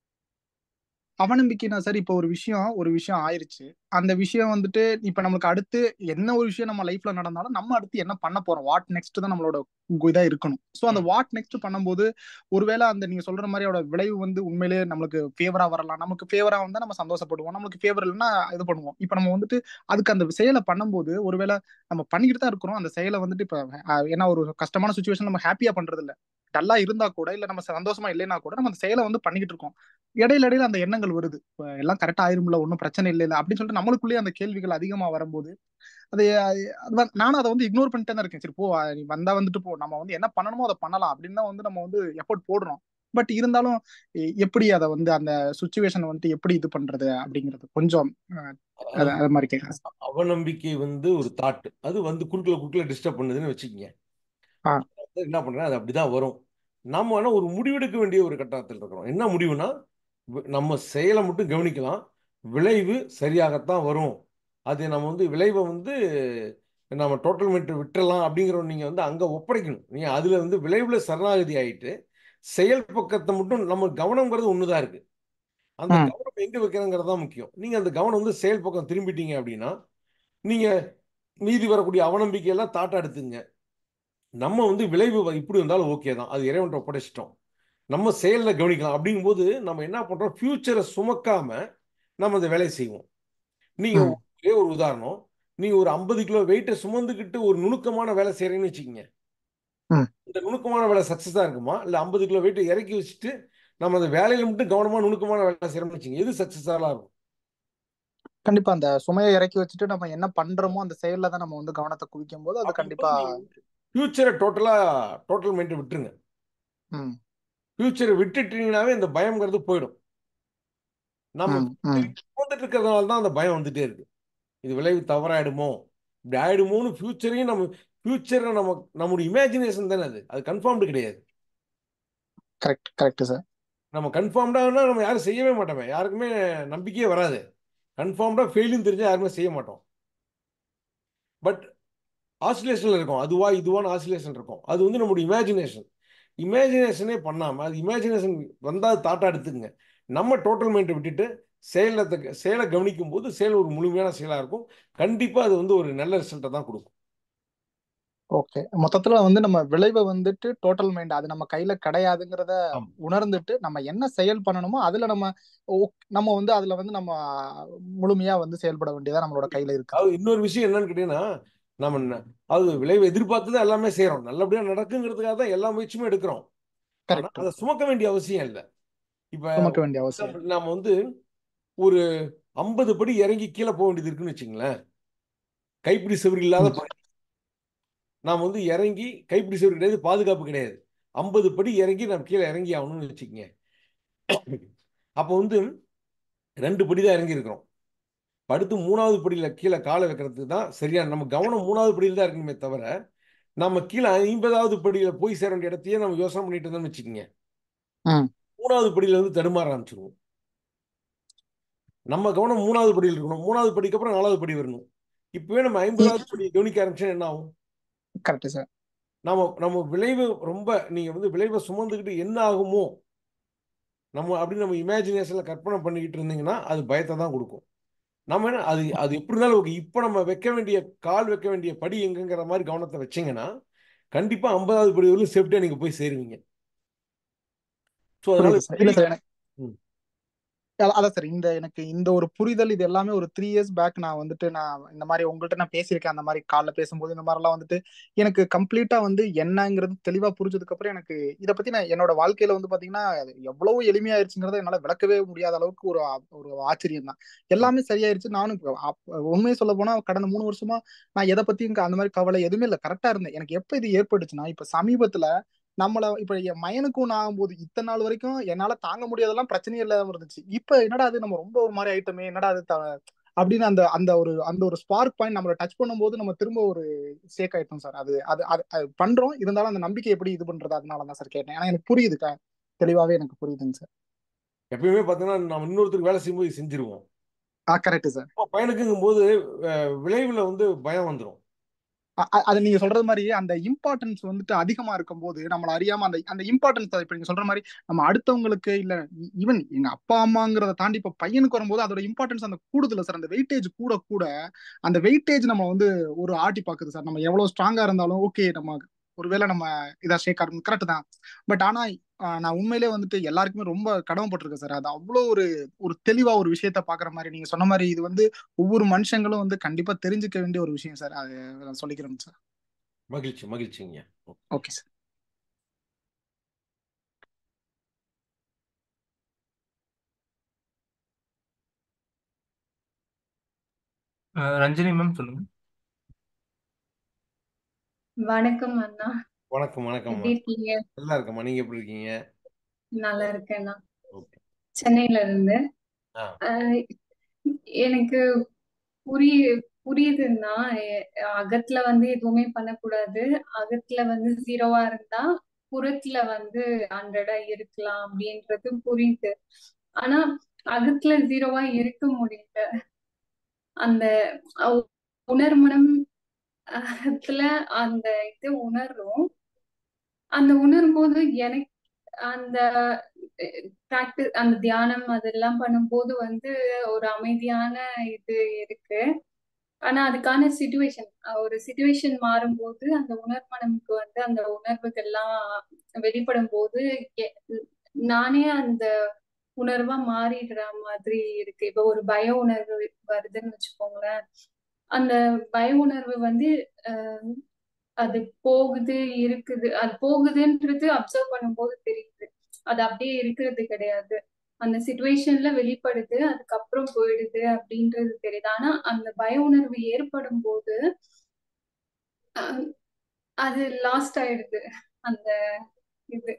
அவநம்பிக்கைனா சார் இப்ப ஒரு விஷயம் ஆயிருச்சு. அந்த விஷயம் வந்துட்டு இப்ப நம்மளுக்கு அடுத்து என்ன ஒரு விஷயம் நம்ம லைஃப்ல நடந்தாலும் நம்ம அடுத்து என்ன பண்ண போறோம், வாட் நெக்ஸ்ட் தான் நம்மளோட இதா இருக்கணும். சோ அந்த வாட் நெக்ஸ்ட் பண்ணும்போது ஒருவேளை அந்த நீங்க சொல்ற மாதிரியோட விளைவு வந்து உண்மையிலேயே நம்மளுக்கு ஃபேவரா வரலாம். நமக்கு ஃபேவரா வந்தா நம்ம சந்தோஷப்படுவோம், நமக்கு ஃபேவர் இல்லைன்னா இது பண்ணுவோம். இப்ப நம்ம வந்துட்டு அதுக்கு அந்த செயலை பண்ணும்போது ஒருவேளை நம்ம பண்ணிக்கிட்டு தான் இருக்கிறோம் அந்த செயலை வந்துட்டு இப்ப ஏன்னா ஒரு கஷ்டமான சுச்சுவேஷன் நம்ம ஹாப்பியா பண்றது இல்ல, டல்லா இருந்தா கூட இல்ல நம்ம சந்தோஷமா இல்லைன்னா கூட நம்ம அந்த செயலை வந்து பண்ணிக்கிட்டு இருக்கோம். இடையில அந்த எண்ணங்கள் வருது, எல்லாம் கரெக்டா ஆயிரும்ல ஒன்றும் பிரச்சனை இல்லை அப்படின்னு சொல்லிட்டு நம்மளுக்குள்ளேயே அந்த கேள்விகள் அதிகமா வரும்போது அது நானும் அதை வந்து இக்னோர் பண்ணிட்டே தான் இருக்கேன். சரி போ நீ வந்தா வந்துட்டு போ, நம்ம வந்து என்ன பண்ணணுமோ அதை பண்ணலாம் அப்படின்னு தான் வந்து நம்ம வந்து எஃபோர்ட் போடுறோம். பட் இருந்தாலும் எப்படி அதை வந்து அந்த சுச்சுவேஷனை வந்துட்டு எப்படி இது பண்றது அப்படிங்கிறது கொஞ்சம் அது மாதிரி கேட்கறேன். அவநம்பிக்கை வந்து ஒரு தாட், அது வந்து குறுக்குல டிஸ்டர்ப் பண்ணுதுன்னு வச்சுக்கோங்க. என்ன பண்றேன், அது அப்படிதான் வரும். நம்ம ஆனா ஒரு முடிவெடுக்க வேண்டிய ஒரு கட்டத்தில் இருக்கிறோம். என்ன முடிவுனா நம்ம செயலை மட்டும் கவனிக்கலாம், விளைவு சரியாகத்தான் வரும். அது நம்ம வந்து விளைவை வந்து நம்ம டோட்டல் மீட்டர் விட்டுறலாம் அப்படிங்கிற நீங்க வந்து அங்க ஒப்படைக்கணும். நீங்க அதுல வந்து விளைவுல சரணாகதி ஆயிட்டு செயல் பக்கத்தை மட்டும் நம்ம கவனம்ங்கிறது ஒண்ணுதான் இருக்கு. அந்த கவனம் எங்க வைக்கிறங்கிறது தான் முக்கியம். நீங்க அந்த கவனம் வந்து செயல் பக்கம் திரும்பிட்டீங்க அப்படின்னா நீங்க மீதி வரக்கூடிய அவநம்பிக்கையெல்லாம் தாட்டா எடுத்துங்க. நம்ம வந்து விளைவு இப்படி இருந்தாலும் ஓகே தான், அது இறைவன்ட்ட ஒப்படைச்சிட்டோம், நம்ம செயலில் கவனிக்கலாம். அப்படிங்கும்போது நம்ம என்ன பண்றோம், ஃபியூச்சரை சுமக்காம நம்ம அந்த வேலையை செய்வோம். நீங்க ஒரே ஒரு உதாரணம், நீங்க ஒரு 50 கிலோ வெயிட்டை சுமந்துக்கிட்டு ஒரு நுணுக்கமான வேலை செய்யறீங்கன்னு வச்சுக்கோங்க. இந்த நுணுக்கமான வேலை சக்சஸா இருக்குமா, இல்ல 50 கிலோ வெயிட்டை இறக்கி வச்சுட்டு நம்ம அந்த வேலையில மட்டும் கவனமா நுணுக்கமான வேலை செய்யறோம்னு வச்சுங்க, எது சக்சஸ்ஃபுல்லா இருக்கும்? கண்டிப்பா அந்த சுமையை இறக்கி வச்சுட்டு நம்ம என்ன பண்றோமோ அந்த செயல்ல தான் நம்ம வந்து கவனத்தை குவிக்கும் போது அது அப்படிங்கும்போது கண்டிப்பா. நீங்க ஃபியூச்சரை டோட்டல் மைண்டை விட்டுருங்க. ம் ஃபியூச்சரை விட்டுட்டீங்கன்னாவே இந்த பயம்ங்கிறது போயிடும். நம்ம ம் ம் வந்துட்டு இருக்கிறதுனால தான் அந்த பயம் வந்துட்டே இருக்கு. இது விளைவு தவறாயிடுமோ, இப்படி ஆயிடுமோன்னு ஃபியூச்சரையும் ஃபியூச்சரை நம்முடைய இமேஜினேஷன் தானே அது. அது கன்ஃபார்ம்டு கிடையாது. Correct correct sir. நம்ம கன்ஃபார்ம்டானா நம்ம யாரும் செய்யவே மாட்டோமே. யாருக்குமே நம்பிக்கையே வராது. கன்ஃபார்ம்டா ஃபெயிலுன்னு தெரிஞ்சா யாருமே செய்ய மாட்டோம். பட் ஆசிலேஷன்ல இருக்கும். அதுவா இதுவான்னு ஆசிலேஷன் இருக்கும். அது வந்து நம்முடைய இமேஜினேஷன். இமேஜினேஷனே பண்ணாம அது இமேஜினேஷன் வந்தா தாட்டா எடுத்துக்கங்க. நம்ம டோட்டல் மைண்டை விட்டுட்டு செயலை கவனிக்கும் போது செயல் ஒரு முழுமையான செயலா இருக்கும். கண்டிப்பா அது வந்து ஒரு நல்ல ரிசல்ட்டை தான் கொடுக்கும். ஓகே, மொத்தத்துல வந்து நம்ம விளைவை வந்துட்டு டோட்டல் மைண்ட் அது நம்ம கையில கிடையாதுங்கிறத ஆமா. உணர்ந்துட்டு நம்ம என்ன செயல் பண்ணணுமோ அதுல நம்ம வந்து அதுல வந்து நம்ம முழுமையா வந்து செயல்பட வேண்டியதா நம்மளோட கையில இருக்குது. அது இன்னொரு விஷயம் என்னன்னு கேட்டீங்கன்னா, நம்ம அது விளைவை எதிர்பார்த்து தான் எல்லாமே செய்யறோம். நல்லபடியா நடக்குங்கிறதுக்காக தான் எல்லா முயற்சியுமே எடுக்கிறோம். ஆனா கரெக்ட். அதை சுமக்க வேண்டிய அவசியம் இல்லை. இப்ப சுமக்க வேண்டிய அவசியம். நாம வந்து ஒரு 50 படி இறங்கி கீழே போக வேண்டியது இருக்குன்னு வச்சுங்களேன். கைப்பிடி செவுரு இல்லாத ம். பகுதி. நாம வந்து இறங்கி கைப்பிடி செவுரு கிடையாது, பாதுகாப்பு கிடையாது. 50 படி இறங்கி நம்ம கீழே இறங்கி ஆகணும்னு வச்சுக்கோங்க. அப்போ வந்து 2 படி தான் இறங்கி இருக்கிறோம். அடுத்து 3வது படியில கீழே காலை வைக்கிறதுக்கு தான் சரியான நம்ம கவனம் 3வது படியில் தான் இருக்கணுமே தவிர, நம்ம கீழே 50வது படியில போய் சேர வேண்டிய இடத்தையே நம்ம யோசனை பண்ணிட்டு இருந்தோம்னு வச்சுக்கோங்க. ம். 3வது படியில வந்து தடுமாற ஆரம்பிச்சிருவோம். நம்ம கவனம் 3வது படியில் இருக்கணும். 3வது படிக்கு அப்புறம் 4வது படி வரணும். இப்பவே நம்ம 50வது படியை கவனிக்க ஆரம்பிச்சா என்ன ஆகும்? Correct sir. நம்ம விளைவு ரொம்ப நீங்க வந்து விளைவை சுமந்துக்கிட்டு என்ன ஆகுமோ நம்ம இமேஜினேஷன்ல கற்பனை பண்ணிக்கிட்டு இருந்தீங்கன்னா அது பயத்தை தான் கொடுக்கும். நம்ம என்ன அது அது எப்படி இருந்தாலும் ஓகே. இப்போ நம்ம கால் வைக்க வேண்டிய படி எங்கங்கிற மாதிரி கவனத்தை வச்சீங்கன்னா கண்டிப்பா 50வது படி வரையும் சேஃப்டியா நீங்க போய் சேருவீங்க. ஸோ அதனால புரியுது சார். இல்ல சார், ம். அதான் சார் எனக்கு இந்த ஒரு புரிதல் இது எல்லாமே ஒரு 3 இயர்ஸ் பேக் நான் வந்துட்டு நான் இந்த மாதிரி உங்கள்கிட்ட நான் பேசியிருக்கேன். அந்த மாதிரி காலைல பேசும்போது இந்த மாதிரிலாம் வந்துட்டு எனக்கு கம்ப்ளீட்டா வந்து என்னங்கிறது தெளிவா புரிஞ்சதுக்கு அப்புறம் எனக்கு இதை பத்தி நான் என்னோட வாழ்க்கையில வந்து பாத்தீங்கன்னா அது எவ்வளவு எளிமையாயிருச்சுங்கிறத என்னால விளக்கவே முடியாத அளவுக்கு ஒரு ஆச்சரியம் தான். எல்லாமே சரியாயிருச்சு. நானும் உண்மையை சொல்ல போனா கடந்த 3 வருஷமா நான் எதை பத்தியும் அந்த மாதிரி கவலை எதுவுமே இல்லை, கரெக்டா இருந்தேன். எனக்கு எப்ப இது ஏற்பட்டுச்சுன்னா இப்ப சமீபத்துல இப்ப என் மயனுக்கும் ஒண்ணு ஆகும்போது இத்தனை நாள் வரைக்கும் என்னால தாங்க முடியாதெல்லாம் பிரச்சனையே இல்லாம இருந்துச்சு. இப்ப என்னடா அது நம்ம ரொம்ப ஒரு மாதிரி ஐட்டமே என்னடா அது அப்படின்னு அந்த ஒரு ஸ்பார்க் பாயிண்ட் நம்மள டச் பண்ணும்போது நம்ம திரும்ப ஒரு சேக் ஆயிட்டோம் சார். அது அது அது அது பண்றோம். இருந்தாலும் அந்த நம்பிக்கை எப்படி இது பண்றது அதனாலதான் சார் கேட்டேன். ஏன்னா எனக்கு புரியுது தெளிவாவே எனக்கு புரியுதுங்க சார். எப்பயுமே பார்த்தீங்கன்னா நம்ம இன்னொருத்தருக்கு வேலை செய்யும்போது செஞ்சிருவோம். Correct sir. பையனுக்குங்கும் போது விளைவுல வந்து பயம் வந்துடும். அது நீங்க சொல்றது மாதிரி அந்த இம்பார்ட்டன்ஸ் வந்துட்டு அதிகமா இருக்கும் போது நம்மள அறியாம அந்த அந்த இம்பார்ட்டன்ஸ் இப்ப நீங்க சொல்ற மாதிரி நம்ம அடுத்தவங்களுக்கு இல்ல ஈவன் எங்க அப்பா அம்மாங்கிறத தாண்டி இப்ப பையனுக்கு வரும்போது அதோட இம்பார்ட்டன்ஸ் அந்த கூடுதல சார். அந்த வெயிட்டேஜ் கூட கூட அந்த வெயிட்டேஜ் நம்ம வந்து ஒரு ஆட்டி பாக்குது சார். நம்ம எவ்வளவு ஸ்ட்ராங்கா இருந்தாலும் ஓகே நம்ம ஒருவேளை நம்ம இதா ஷேக் ஆகும் கரெக்ட் தான். பட் ஆனா நான் உண்மையிலே வந்துட்டு எல்லாருக்குமே ரொம்ப கடமைப்பட்டிருக்கேன் சார். அது அவ்வளோ ஒரு ஒரு தெளிவா ஒரு விஷயத்த பாக்குற மாதிரி நீங்க சொன்ன மாதிரி இது வந்து ஒவ்வொரு மனுஷங்களும் வந்து கண்டிப்பா தெரிஞ்சுக்க வேண்டிய ஒரு விஷயம் சார். அது நான் சொல்லிக்கிறேன் சார். மகிழ்ச்சிங்க. Okay sir. ரஞ்சினி மேம் சொல்லுங்க. வணக்கம் அண்ணா. வணக்கம். எப்படி இருக்கீங்க? நல்லா இருக்கம்மா. நீங்க எப்படி இருக்கீங்க? நல்லா இருக்கேண்ணா. ஓகே. சென்னையில இருந்து. அஹ் எனக்கு புரியுதுன்னா அகத்துல வந்து எதுவுமே பண்ணக்கூடாது, அகத்துல வந்து 0வா இருந்தா புறத்துல வந்து 100ஆ இருக்கலாம் அப்படின்றது புரியுது. ஆனா அகத்துல 0வா இருக்க முடியல. அந்த உணர்மனம் அகத்துல அந்த இது உணர்றோம். அந்த உணரும் போது எனக்கு அந்த பிராக்டிஸ் அந்த தியானம் அதெல்லாம் பண்ணும்போது வந்து ஒரு அமைதியான இது இருக்கு. ஆனா அதுக்கான ஒரு சுச்சுவேஷன் மாறும்போது அந்த உணர்மனமுக்கு வந்து அந்த உணர்வுகள்லாம் வெளிப்படும் போது நானே அந்த உணர்வா மாறிடுற மாதிரி இருக்கு. இப்ப ஒரு பய உணர்வு வருதுன்னு வச்சுக்கோங்களேன். அந்த பய உணர்வு வந்து அது போகுது இருக்குது, அது போகுதுன்றது அப்சர்வ் பண்ணும்போது தெரியுது. அது அப்படியே இருக்கிறது கிடையாது. அந்த சுச்சுவேஷன்ல வெளிப்படுது, அதுக்கப்புறம் போயிடுது அப்படின்றது தெரியுது. ஆனா அந்த பய உணர்வு ஏற்படும் போது அஹ், அது லாஸ்ட் ஆயிடுது. அந்த இது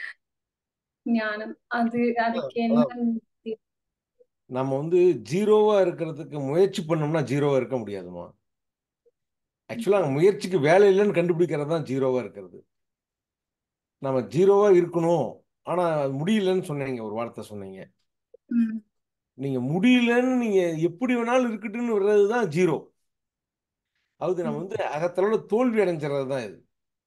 ஞானம் அது அதுக்கு அதான் என்னன்னு நம்ம வந்து ஜீரோவா இருக்கிறதுக்கு முயற்சி பண்ணோம்னா ஜீரோவா இருக்க முடியாதுமா. ஆக்சுவலா முயற்சிக்கு வேலை இல்லைன்னு கண்டுபிடிக்கிறது தான் ஜீரோவா இருக்கிறது. நம்ம ஜீரோவா இருக்கணும், ஆனா அது முடியலன்னு சொன்னீங்க, ஒரு வார்த்தை சொன்னீங்க. ம், நீங்க முடியலன்னு நீங்க எப்படி வேணாலும் இருக்கட்டும்னு வர்றது தான் ஜீரோ. அதாவது நம்ம ம், வந்து அகத்தளவுல தோல்வி அடைஞ்சிறது தான் இது.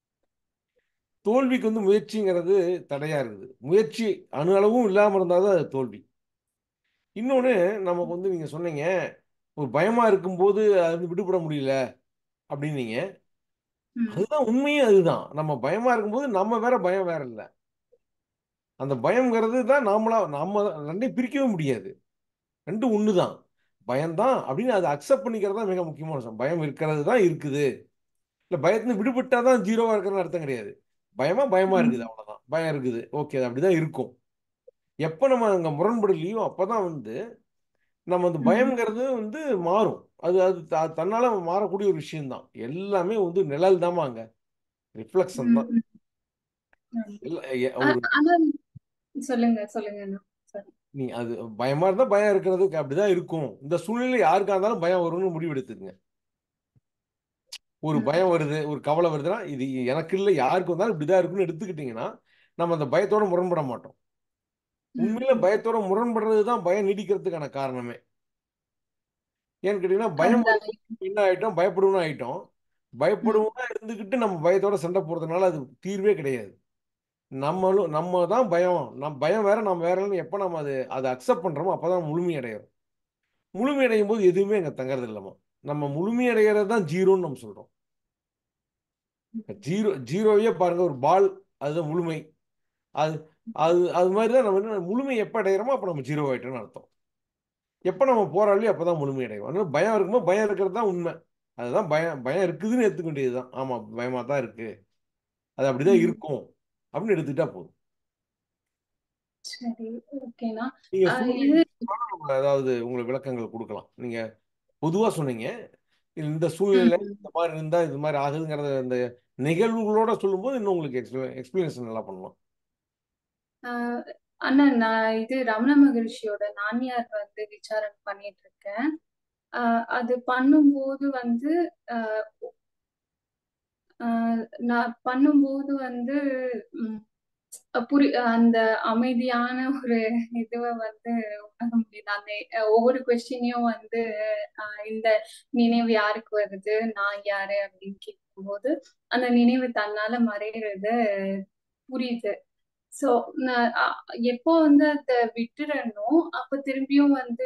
தோல்விக்கு வந்து முயற்சிங்கிறது தடையா இருக்குது. முயற்சி அணு அளவும் இல்லாமல் இருந்தால் தான் அது தோல்வி. இன்னொன்று, நமக்கு வந்து நீங்க சொன்னீங்க, ஒரு பயமா இருக்கும்போது அது விடுபட முடியல அப்படின்னீங்க. ம், அதுதான் உண்மையும் அதுதான். நம்ம பயமா இருக்கும்போது நம்ம வேற, பயம் வேற இல்லை. அந்த பயம்ங்கிறது தான் நம்ம ரெண்டையும் பிரிக்கவே முடியாது. ரெண்டும் ஒன்று தான். பயம்தான் அப்படின்னு அதை அக்செப்ட் பண்ணிக்கிறது தான் மிக முக்கியமான விஷயம். பயம் இருக்கிறது தான் இருக்குது. இல்லை பயத்துல விடுபட்டா தான் ஜீரோவா இருக்கிறன்னு அர்த்தம் கிடையாது. பயமா இருக்குது, ம், அவ்வளவுதான். பயம் இருக்குது, ஓகே, அது அப்படிதான் இருக்கும். எப்போ நம்ம அங்கே முரண்படலையோ அப்பதான் வந்து நம்ம அந்த ம், பயம்ங்கிறது வந்து மாறும். அது அது தன்னால மாறக்கூடிய ஒரு விஷயம்தான். எல்லாமே வந்து நிழல் தாமா, அங்க ரிஃப்ளெக்ஷன் ம், தான். ம். ம். ஒரு ஆனா சொல்லுங்க சொல்லுங்க அண்ணா. sorry. நீ அது பயமா இருந்தா பயம் இருக்கிறதுக்கு அப்படிதான் இருக்கும். இந்த சூழ்நிலை யாருக்கா இருந்தாலும் பயம் வரும்னு முடிவு எடுத்துக்கங்க. ஒரு ம், பயம் வருது, ஒரு கவலை வருதுன்னா இது எனக்கு இல்லை, யாருக்கு வந்தாலும் இப்படிதான் இருக்குன்னு எடுத்துக்கிட்டீங்கன்னா நம்ம அந்த பயத்தோட முரண்பட மாட்டோம். ம், உண்மையில ம். பயத்தோட முரண்படுறது தான் பயம் நீடிக்கிறதுக்கான காரணமே. ஏன்னு கேட்டீங்கன்னா, பயம் அதுதான். வருது, என்ன ஆயிட்டோம், பயப்படுவோம்னு ஆயிட்டோம். ம், பயப்படுவோம்னா இருந்துக்கிட்டு நம்ம பயத்தோட சண்டை போடுறதுனால அது தீர்வே கிடையாது. நம்ம தான் பயம், பயம் வேற, நம்ம வேறன்னு எப்போ நம்ம அதை அக்செப்ட் பண்றோமோ அப்பதான் முழுமை அடையும். முழுமை அடையும் போது எதுவுமே அங்க தங்கறது இல்லைம்மா. நம்ம முழுமை அடைகிறது தான் ஜீரோன்னு நம்ம சொல்றோம். ஜீரோவே பாருங்க, ஒரு பால், அதுதான் முழுமை. அது அது அது மாதிரி தான் நம்ம முழுமை எப்போ அடைகிறோமோ அப்போ நம்ம ஜீரோ ஆயிட்டோம்னு அர்த்தம். எப்போ நம்ம போராடலையோ அப்பதான் முழுமை அடையும். அதனால பயம் இருக்கும்போது பயம் இருக்கிறது தான் உண்மை. அதுதான் பயம். பயம் இருக்குதுன்னு எடுத்துக்க வேண்டியதுதான். ஆமா, பயமா தான் இருக்கு, அது அப்படிதான் ம். இருக்கும் அப்படின்னு எடுத்துக்கிட்டா போதும். சரி, ஓகேண்ணா. நீங்க இது சூழ்நிலை ஏதாவது உங்களுக்கு விளக்கங்கள் கொடுக்கலாம். நீங்க பொதுவா சொன்னீங்க, இந்த சூழ்நிலை ம், இந்த மாதிரி இருந்தா இது மாதிரி ஆகுதுங்கிறத அந்த நிகழ்வுகளோட சொல்லும்போது இன்னும் உங்களுக்கு எக்ஸ்பிளனேஷன் நல்லா பண்ணலாம். ஆஹ் அண்ணா, நான் இது ரமண மகரிஷியோட நான்யார் வந்து விசாரணை பண்ணிட்டு இருக்கேன். அது பண்ணும்போது வந்து ஆஹ் ஆஹ் நான் பண்ணும்போது வந்து ம், அந்த அமைதியான ஒரு இதுவை வந்து உணர முடியுது. அந்த ஒவ்வொரு கொஸ்டினையும் வந்து இந்த நினைவு யாருக்கு வருது, நான் யாரு அப்படின்னு கேட்கும்போது அந்த நினைவு தன்னால மறையிறது புரியுது. சோ நான் எப்போ வந்து அதை விட்டுறனோ அப்ப திரும்பியும் வந்து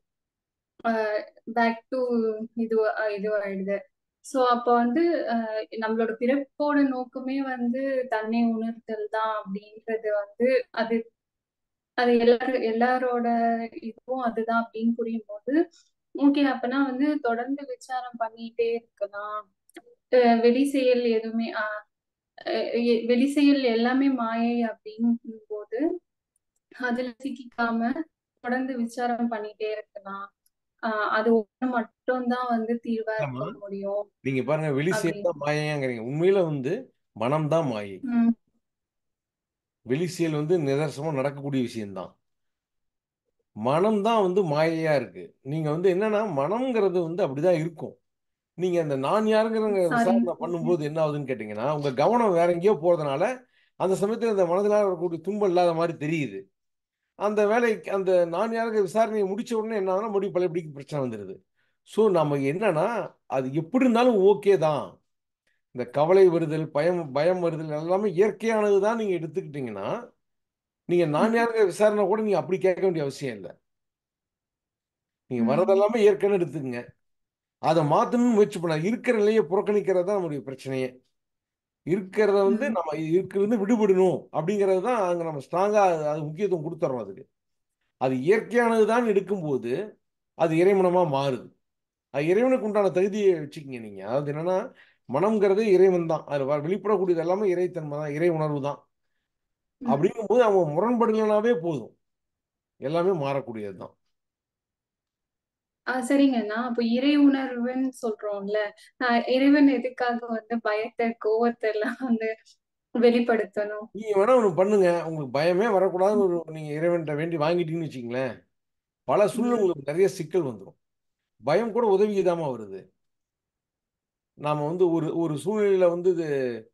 பேக் டு இது இதுவாயிடுது. சோ அப்ப வந்து நம்மளோட பிறப்போட நோக்கமே வந்து தன்னை உணர்தல் தான் அப்படின்றது வந்து அது அது எல்லாரோட இதுவும் அதுதான் அப்படின்னு புரியும் போது ஓகே, அப்பனா வந்து தொடர்ந்து விசாரம் பண்ணிட்டே இருக்கலாம். வெளி செயல் எதுவுமே வெளி செயல் எல்லாமே மாயை அப்படிங்கும் போது அதுல சிக்கிக்காம தொடர்ந்து விசாரம் பண்ணிட்டே இருக்கலாம். அது ஒண்ணு மட்டும்தான் வந்து தீர்வா ஆமா, இருக்க முடியும் நீங்க பாருங்க, வெளி செயல் அப்படின்னு. தான் மாயையாங்கிறீங்க. உண்மையில வந்து மனம் தான் மாயை. ம், வெளி செயல் வந்து நிதர்சனமா நடக்கக்கூடிய விஷயம்தான். மனம் தான் வந்து மாயையா இருக்கு. நீங்க வந்து என்னன்னா, மனம்ங்கிறது வந்து அப்படிதான் இருக்கும். நீங்க அந்த நான் யாருங்கிற சாரிங்க. விசாரணை பண்ணும்போது என்ன ஆகுதுன்னு கேட்டீங்கன்னா, உங்க கவனம் வேற எங்கேயோ போறதுனால அந்த சமயத்துல இந்த மனதில் வரக்கூடிய துன்பம் இல்லாத மாதிரி தெரியுது. அந்த வேலைக்கு அந்த நான் யாருங்கிற விசாரணையை முடிச்ச உடனே என்ன ஆகுதுன்னா மறுபடியும் பழையபடிக்கு பிரச்சனை வந்துடுது. ஸோ நம்ம என்னன்னா, அது எப்படி இருந்தாலும் ஓகே தான். இந்த கவலை வருதல், பயம் பயம் வருதல் எல்லாமே இயற்கையானது தான் நீங்க எடுத்துக்கிட்டீங்கன்னா, நீங்க நான் ம், யாருங்கிற விசாரணை கூட நீங்க அப்படி கேட்க வேண்டிய அவசியம் இல்லை. நீங்க ம், வரதெல்லாமே இயற்கைன்னு எடுத்துக்கங்க. அதை மாத்தணும்னு முயற்சி பண்ண, இருக்கிற நிலையை புறக்கணிக்கிறது தான் நம்முடைய பிரச்சனையே. இருக்கிறத வந்து ம், நம்ம இருக்கிறது விடுபடணும் அப்படிங்கிறது தான் அங்க நம்ம ஸ்ட்ராங்கா அது முக்கியத்துவம் கொடுத்துறோம் அதுக்கு. அது இயற்கையானது தான் எடுக்கும்போது அது இறைமனமா மாறுது. அது இறைவனுக்கு உண்டான தகுதியை வச்சுக்கிங்க நீங்க. அதாவது என்னன்னா, மனம்ங்கிறது இறைவன் தான். அது வெளிப்படக்கூடியது எல்லாமே இறைத்தன்மை தான், இறை உணர்வு தான். ம். அப்படிங்கும்போது அவங்க முரண்படலைனாவே போதும், எல்லாமே மாறக்கூடியது தான். சரிங்கண்ணா. அப்போ இறை உணர்வுன்னு சொல்றோம்ல. இறைவன் எதுக்காக வந்து பயத்தை, கோவத்தை எல்லாம் வந்து வெளிப்படுத்தணும்? நீங்க வேணா ஒன்று பண்ணுங்க, உங்களுக்கு பயமே வரக்கூடாதுன்னு நீங்க இறைவன்கிட்ட வேண்டி வாங்கிட்டீங்கன்னு வச்சுங்களேன், பல சூழ்நிலை ம். உங்களுக்கு நிறைய சிக்கல் வந்துடும். பயம் கூட உதவிக்குதாம்மா வருது. நாம வந்து ஒரு ஒரு சூழ்நிலையில வந்து இது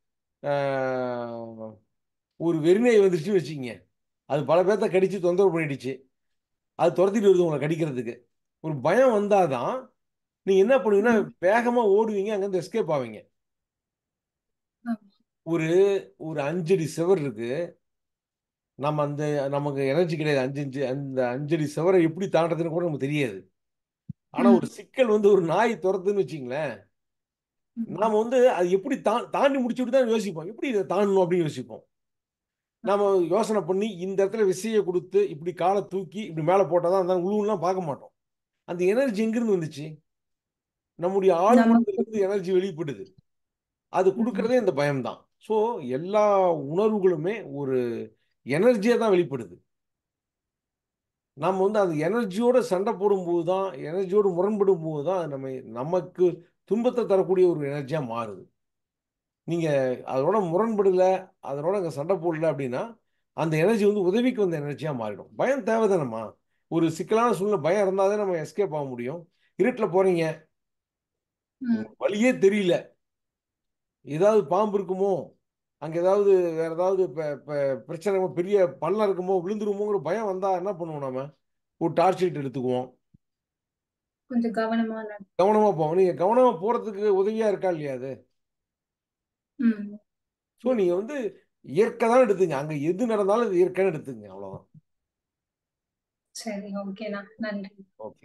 ஆஹ், ஒரு வெறிநாய் வந்துருச்சுன்னு வச்சுக்கங்க, அது பல பேர்த்த கடிச்சு தொந்தரவு பண்ணிடுச்சு, அது துரத்திட்டு வருது உங்களை கடிக்கிறதுக்கு. ஒரு பயம் வந்தாதான் நீங்க என்ன பண்ணுவீங்கன்னா ம். வேகமா ஓடுவீங்க, அங்கேருந்து எஸ்கேப் ஆவீங்க. ஆமா. ஒரு ஒரு 5 அடி செவர் இருக்கு, நம்ம அந்த நமக்கு எனர்ஜி கிடையாது, 5 இன்ச்சு அந்த 5 அடி செவரை எப்படி தாண்டதுன்னு கூட நமக்கு தெரியாது. ஆனா ஒரு ம். சிக்கல் வந்து ஒரு நாய் துரத்துன்னு வச்சுங்களேன், ம். நாம வந்து அது எப்படி தாண்டி முடிச்சுட்டு தான் யோசிப்போம், எப்படி இதை தாண்டணும் அப்படின்னு யோசிப்போம். நாம யோசனை பண்ணி இந்த இடத்துல விசையை கொடுத்து இப்படி காலை தூக்கி இப்படி மேலே போட்டால் தான் அந்த உழுவுலாம் பார்க்க மாட்டோம். அந்த எனர்ஜி எங்கிருந்து வந்துச்சு? நம்முடைய நமக்கு. ஆழ்மனதிலிருந்து எனர்ஜி வெளிப்படுது. அது ம். கொடுக்கறதே இந்த பயம்தான். ஸோ எல்லா உணர்வுகளுமே ஒரு எனர்ஜியாக தான் வெளிப்படுது. நம்ம வந்து அந்த எனர்ஜியோட சண்டை போடும்போது தான், எனர்ஜியோடு முரண்படும் போது தான் அது நமக்கு துன்பத்தை தரக்கூடிய ஒரு எனர்ஜியாக மாறுது. நீங்க அதோட முரண்படல, அதனோட அங்க சண்டை போடல அப்படின்னா, அந்த எனர்ஜி வந்து உதவிக்கு வந்த எனர்ஜியா மாறிடும். பயம் தேவைதானம்மா. ஒரு சிக்கலான சூழ்நிலை பயம் இருந்தா தான் நம்ம எஸ்கேப் ஆக முடியும். இருட்டுல போறீங்க, ம். உங்களுக்கு வழியே தெரியல. ஏதாவது பாம்பு இருக்குமோ? அங்க ஏதாவது வேற ஏதாவது பிரச்சனை பெரிய பள்ளம் இருக்குமோ? விழுந்துருமோங்கிற பயம் வந்தா என்ன பண்ணுவோம் நாம? ஒரு டார்ச் லைட் எடுத்துக்குவோம். கொஞ்சம் கவனமா கவனமா போவோம். நீங்க கவனமா போறதுக்கு உதவியா இருக்கா இல்லையா அது? ம். ஸோ நீங்க வந்து இயற்கை தான் எடுத்துங்க. அங்க எது நடந்தாலும் அது இயற்கைன்னு எடுத்துங்க. அவ்வளவுதான். சரி, ஓகேண்ணா. நன்றி. ஓகே.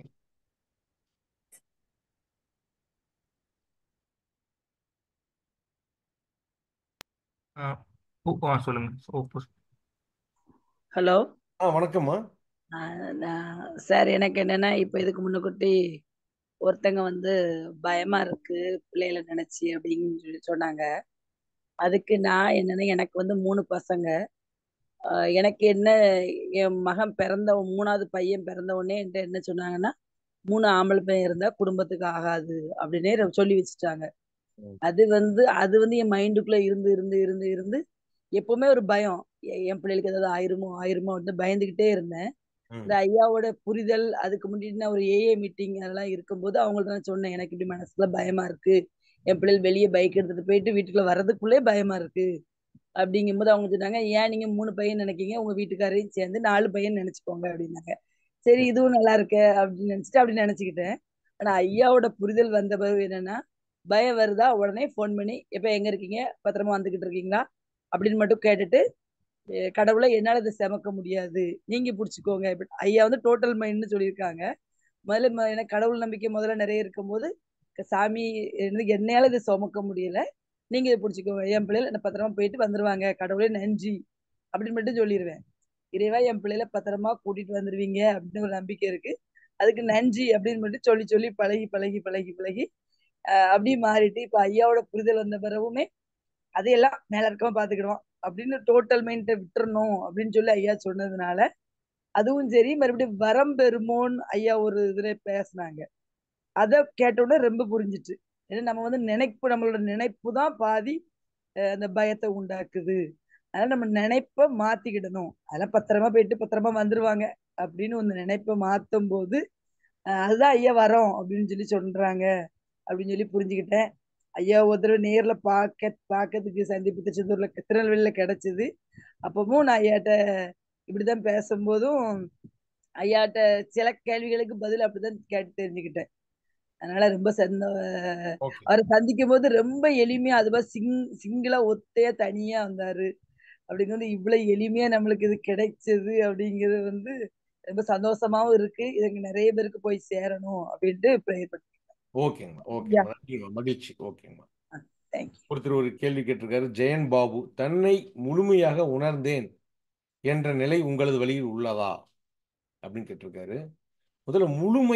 சொல்லுங்க. ஹலோ. வணக்கம்மா. சார், எனக்கு என்னன்னா, இப்ப இதுக்கு முன்னுக்கூட்டி ஒருத்தங்க வந்து பயமா இருக்கு பிள்ளைகளை நினைச்சு அப்படின்னு சொல்லி சொன்னாங்க. அதுக்கு நான் என்னன்னா, எனக்கு வந்து 3 பசங்க. எனக்கு என்ன, என் மகன் பிறந்த 3வது பையன் பிறந்த உடனே என்கிட்ட என்ன சொன்னாங்கன்னா, 3 ஆம்பளை பையன் இருந்தா குடும்பத்துக்கு ஆகாது அப்படின்னே சொல்லி வச்சுட்டாங்க. ம். அது வந்து என் மைண்டுக்குள்ள இருந்து இருந்து இருந்து இருந்து எப்பவுமே ஒரு பயம். என் பிள்ளைகளுக்கு ஏதாவது ஆயிருமோ ஆயிருமோ அப்படின்னு பயந்துகிட்டே இருந்தேன். ம். இந்த ஐயாவோட புரிதல், அதுக்கு முன்னாடி நான் ஒரு ஏஏ மீட்டிங் அதெல்லாம் இருக்கும்போது அவங்கள்ட்ட நான் சொன்னேன், எனக்கு இப்படி மனசுல பயமா இருக்கு, என் பிள்ளைகள் வெளியே பைக் எடுத்துட்டு போயிட்டு வீட்டுக்குள்ள வர்றதுக்குள்ளே பயமா இருக்கு அப்படிங்கும்போது அவங்க சொன்னாங்க, ஏன் நீங்க 3 பையன் நினைக்கீங்க, உங்க வீட்டுக்காரையும் சேர்ந்து 4 பையன் நினைச்சுக்கோங்க அப்படின்னாங்க. சரி, சரி. இதுவும் நல்லா இருக்கு அப்படின்னு நினைச்சிட்டு அப்படி நினைச்சுக்கிட்டேன். ஆனா ஐயாவோட புரிதல் வந்த பிறகு என்னன்னா, பயம் வருதா உடனே ஃபோன் பண்ணி, எப்ப எங்க இருக்கீங்க, பத்திரமா வந்துகிட்டு இருக்கீங்களா அப்படின்னு மட்டும் கேட்டுட்டு, கடவுளை என்னால இதை சுமக்க முடியாது, நீங்க புடிச்சுக்கோங்க. ஐயா வந்து டோட்டல் மைண்ட்னு சொல்லியிருக்காங்க. முதல்ல எனக்கு கடவுள் நம்பிக்கை முதல்ல நிறைய இருக்கும்போது, சாமி என்னையால இதை சுமக்க முடியல, நீங்க இதை பிடிச்சிக்கோங்க, என் பிள்ளைகள் என்ன பத்திரமா போயிட்டு வந்துருவாங்க, கடவுளே நன்றி அப்படின்னு மட்டும் சொல்லிடுவேன். இறைவா என் பிள்ளைகளை பத்திரமா கூட்டிட்டு வந்துருவீங்க அப்படின்னு ஒரு நம்பிக்கை இருக்கு, அதுக்கு நன்றி அப்படின்னு மட்டும் சொல்லி சொல்லி பழகி பழகி பழகி பழகி அப்படியே மாறிட்டு இப்ப ஐயாவோட புரிதல் வந்த பிறகுமே அதையெல்லாம் மேல இருக்கமா பாத்துக்கிடுவோம் அப்படின்னு டோட்டல் மைண்ட விட்டுறணும் அப்படின்னு சொல்லி ஐயா சொன்னதுனால, அதுவும் சரி. மறுபடியும் வரம் பெறுமோன்னு ஐயா ஒரு இதுல பேசினாங்க. அத கேட்டோன்னே ரொம்ப புரிஞ்சுட்டு, ஏன்னா நம்ம வந்து நம்மளோட நினைப்பு தான் பாதி அந்த பயத்தை உண்டாக்குது. அதனால நம்ம நினைப்ப மாத்திக்கிடணும், அதெல்லாம் பத்திரமா போயிட்டு பத்திரமா வந்துருவாங்க அப்படின்னு ஒரு நினைப்பை மாத்தும் போது அதுதான் ஐயா வரோம் அப்படின்னு சொல்லி சொல்றாங்க அப்படின்னு சொல்லி புரிஞ்சுக்கிட்டேன். ஐயா ஒரு தடவை நேர்ல பார்க்கறதுக்கு சந்திப்பு திருச்செந்தூர்ல திருநெல்வேலியில கிடைச்சது. அப்பவும் நான் ஐயாட்ட இப்படிதான் பேசும்போதும் ஐயாட்ட சில கேள்விகளுக்கு பதில் அப்படிதான் கேட்டு தெரிஞ்சுக்கிட்டேன். அதனால ரொம்ப ஓகே. அவரை சந்திக்கும் போது ரொம்ப எளிமையா, அதுவா சிங்கிளா ஒத்தையா தனியா வந்தாரு. அப்படிங்கிறது இவ்வளவு எளிமையா நம்மளுக்கு இது கிடைச்சது அப்படிங்கிறது வந்து ரொம்ப சந்தோஷமாவும் இருக்கு. இதுங்க நிறைய பேருக்கு போய் சேரணும் அப்படின்ட்டு ப்ரேயர் பண்ணேன். ஓகேங்கம்மா. யா. ஓகேங்கம்மா. நன்றிங்கம்மா. மகிழ்ச்சி. ஓகேங்கம்மா. தேங்க்யூ. ஒருத்தர் ஒரு கேள்வி கேட்டிருக்காரு. ஜெயன் பாபு, தன்னை முழுமையாக உணர்ந்தேன் என்ற நிலை உங்களது வழியில் உள்ளதா அப்படின்னு கேட்டிருக்காரு. முதல்ல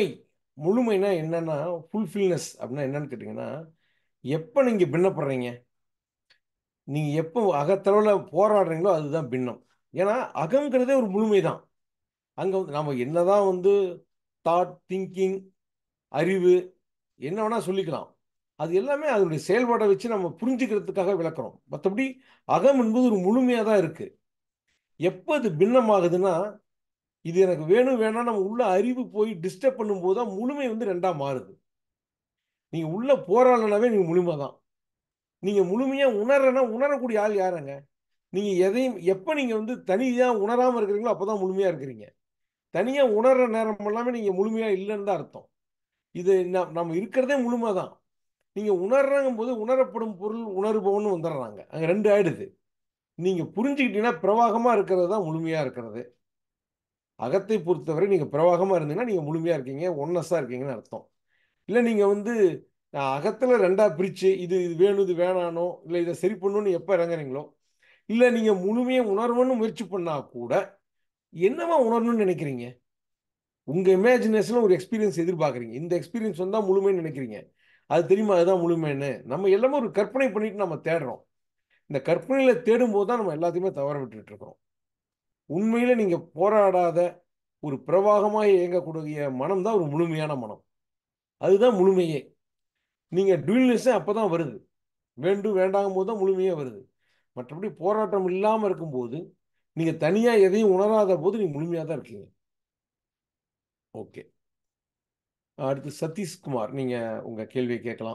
முழுமைனா என்னன்னா, ஃபுல்ஃபில்னஸ் அப்படின்னா என்னன்னு கேட்டீங்கன்னா, எப்ப நீங்க பின்னப்படுறீங்க, நீங்க எப்போ அகத்தளவுல போராடுறீங்களோ அதுதான் பின்னம். ஏன்னா அகங்கிறதே ஒரு முழுமை தான். அங்கே வந்து நம்ம என்னதான் வந்து தாட், திங்கிங், அறிவு என்ன வேணா சொல்லிக்கலாம். அது எல்லாமே அதனுடைய செயல்பாடை வச்சு நம்ம புரிஞ்சுக்கிறதுக்காக விளக்குறோம். மற்றபடி அகம் என்பது ஒரு முழுமையாக தான் இருக்கு. எப்போ அது பின்னமாகுதுன்னா, இது எனக்கு வேணும் வேணாம் நம்ம உள்ள அறிவு போய் டிஸ்டர்ப் பண்ணும்போது தான் முழுமை வந்து ரெண்டா மாறுது. நீங்க உள்ள போராடனாவே நீங்க முழுமை தான். நீங்க முழுமையா உணரனா உணரக்கூடிய ஆள் யாருங்க? நீங்க எதையும் எப்ப நீங்க வந்து தனியா உணராம இருக்கிறீங்களோ அப்பதான் முழுமையா இருக்கிறீங்க. தனியா உணர்ற நேரம் எல்லாமே நீங்க முழுமையா இல்லைன்னு தான் அர்த்தம். இது நம்ம இருக்கிறதே முழுமை தான். நீங்க உணர்றங்கும் போது உணரப்படும் பொருள் உணர்பவன்னு வந்துடுறாங்க. அங்க ரெண்டு ஆயிடுது. நீங்க புரிஞ்சுக்கிட்டீங்கன்னா பிரவாகமா இருக்கிறது தான் முழுமையா இருக்கிறது. அகத்தை பொறுத்தவரை நீங்க பிரவாகமா இருந்தீங்கன்னா நீங்க முழுமையா இருக்கீங்க, ஒன்னஸா இருக்கீங்கன்னு அர்த்தம். இல்லை நீங்க வந்து அகத்துல ரெண்டா பிரிச்சு இது இது வேணும் இது வேணானோ இல்லை இதை சரி பண்ணணும்னு எப்ப இறங்குறீங்களோ, இல்லை நீங்க முழுமையை உணர்வுன்னு முயற்சி பண்ணா கூட என்னவா உணரணும்னு நினைக்கிறீங்க? உங்க இமேஜினேஷன்ல ஒரு எக்ஸ்பீரியன்ஸ் எதிர்பார்க்குறீங்க. இந்த எக்ஸ்பீரியன்ஸ் வந்தா முழுமைன்னு நினைக்கிறீங்க. அது தெரியுமா அதுதான் முழுமைன்னு? நம்ம எல்லாமே ஒரு கற்பனை பண்ணிட்டு நம்ம தேடுறோம். இந்த கற்பனையில தேடும் போது தான் நம்ம எல்லாத்தையுமே தவற விட்டுட்டு இருக்கோம். உண்மையில நீங்க போராடாத ஒரு பிரவாகமாக இயங்கக்கூடிய மனம் தான் ஒரு முழுமையான மனம். அதுதான் முழுமையே. நீங்க டூயல்னஸ் அப்பதான் வருது. வேண்டும் வேண்டாகும் போது தான் முழுமையே வருது. மற்றபடி போராட்டம் இல்லாமல் இருக்கும்போது நீங்க தனியா எதையும் உணராத போது நீங்க முழுமையா தான் இருக்கீங்க. ஓகே, அடுத்து சதீஷ்குமார், நீங்க உங்க கேள்வியை கேட்கலாம்.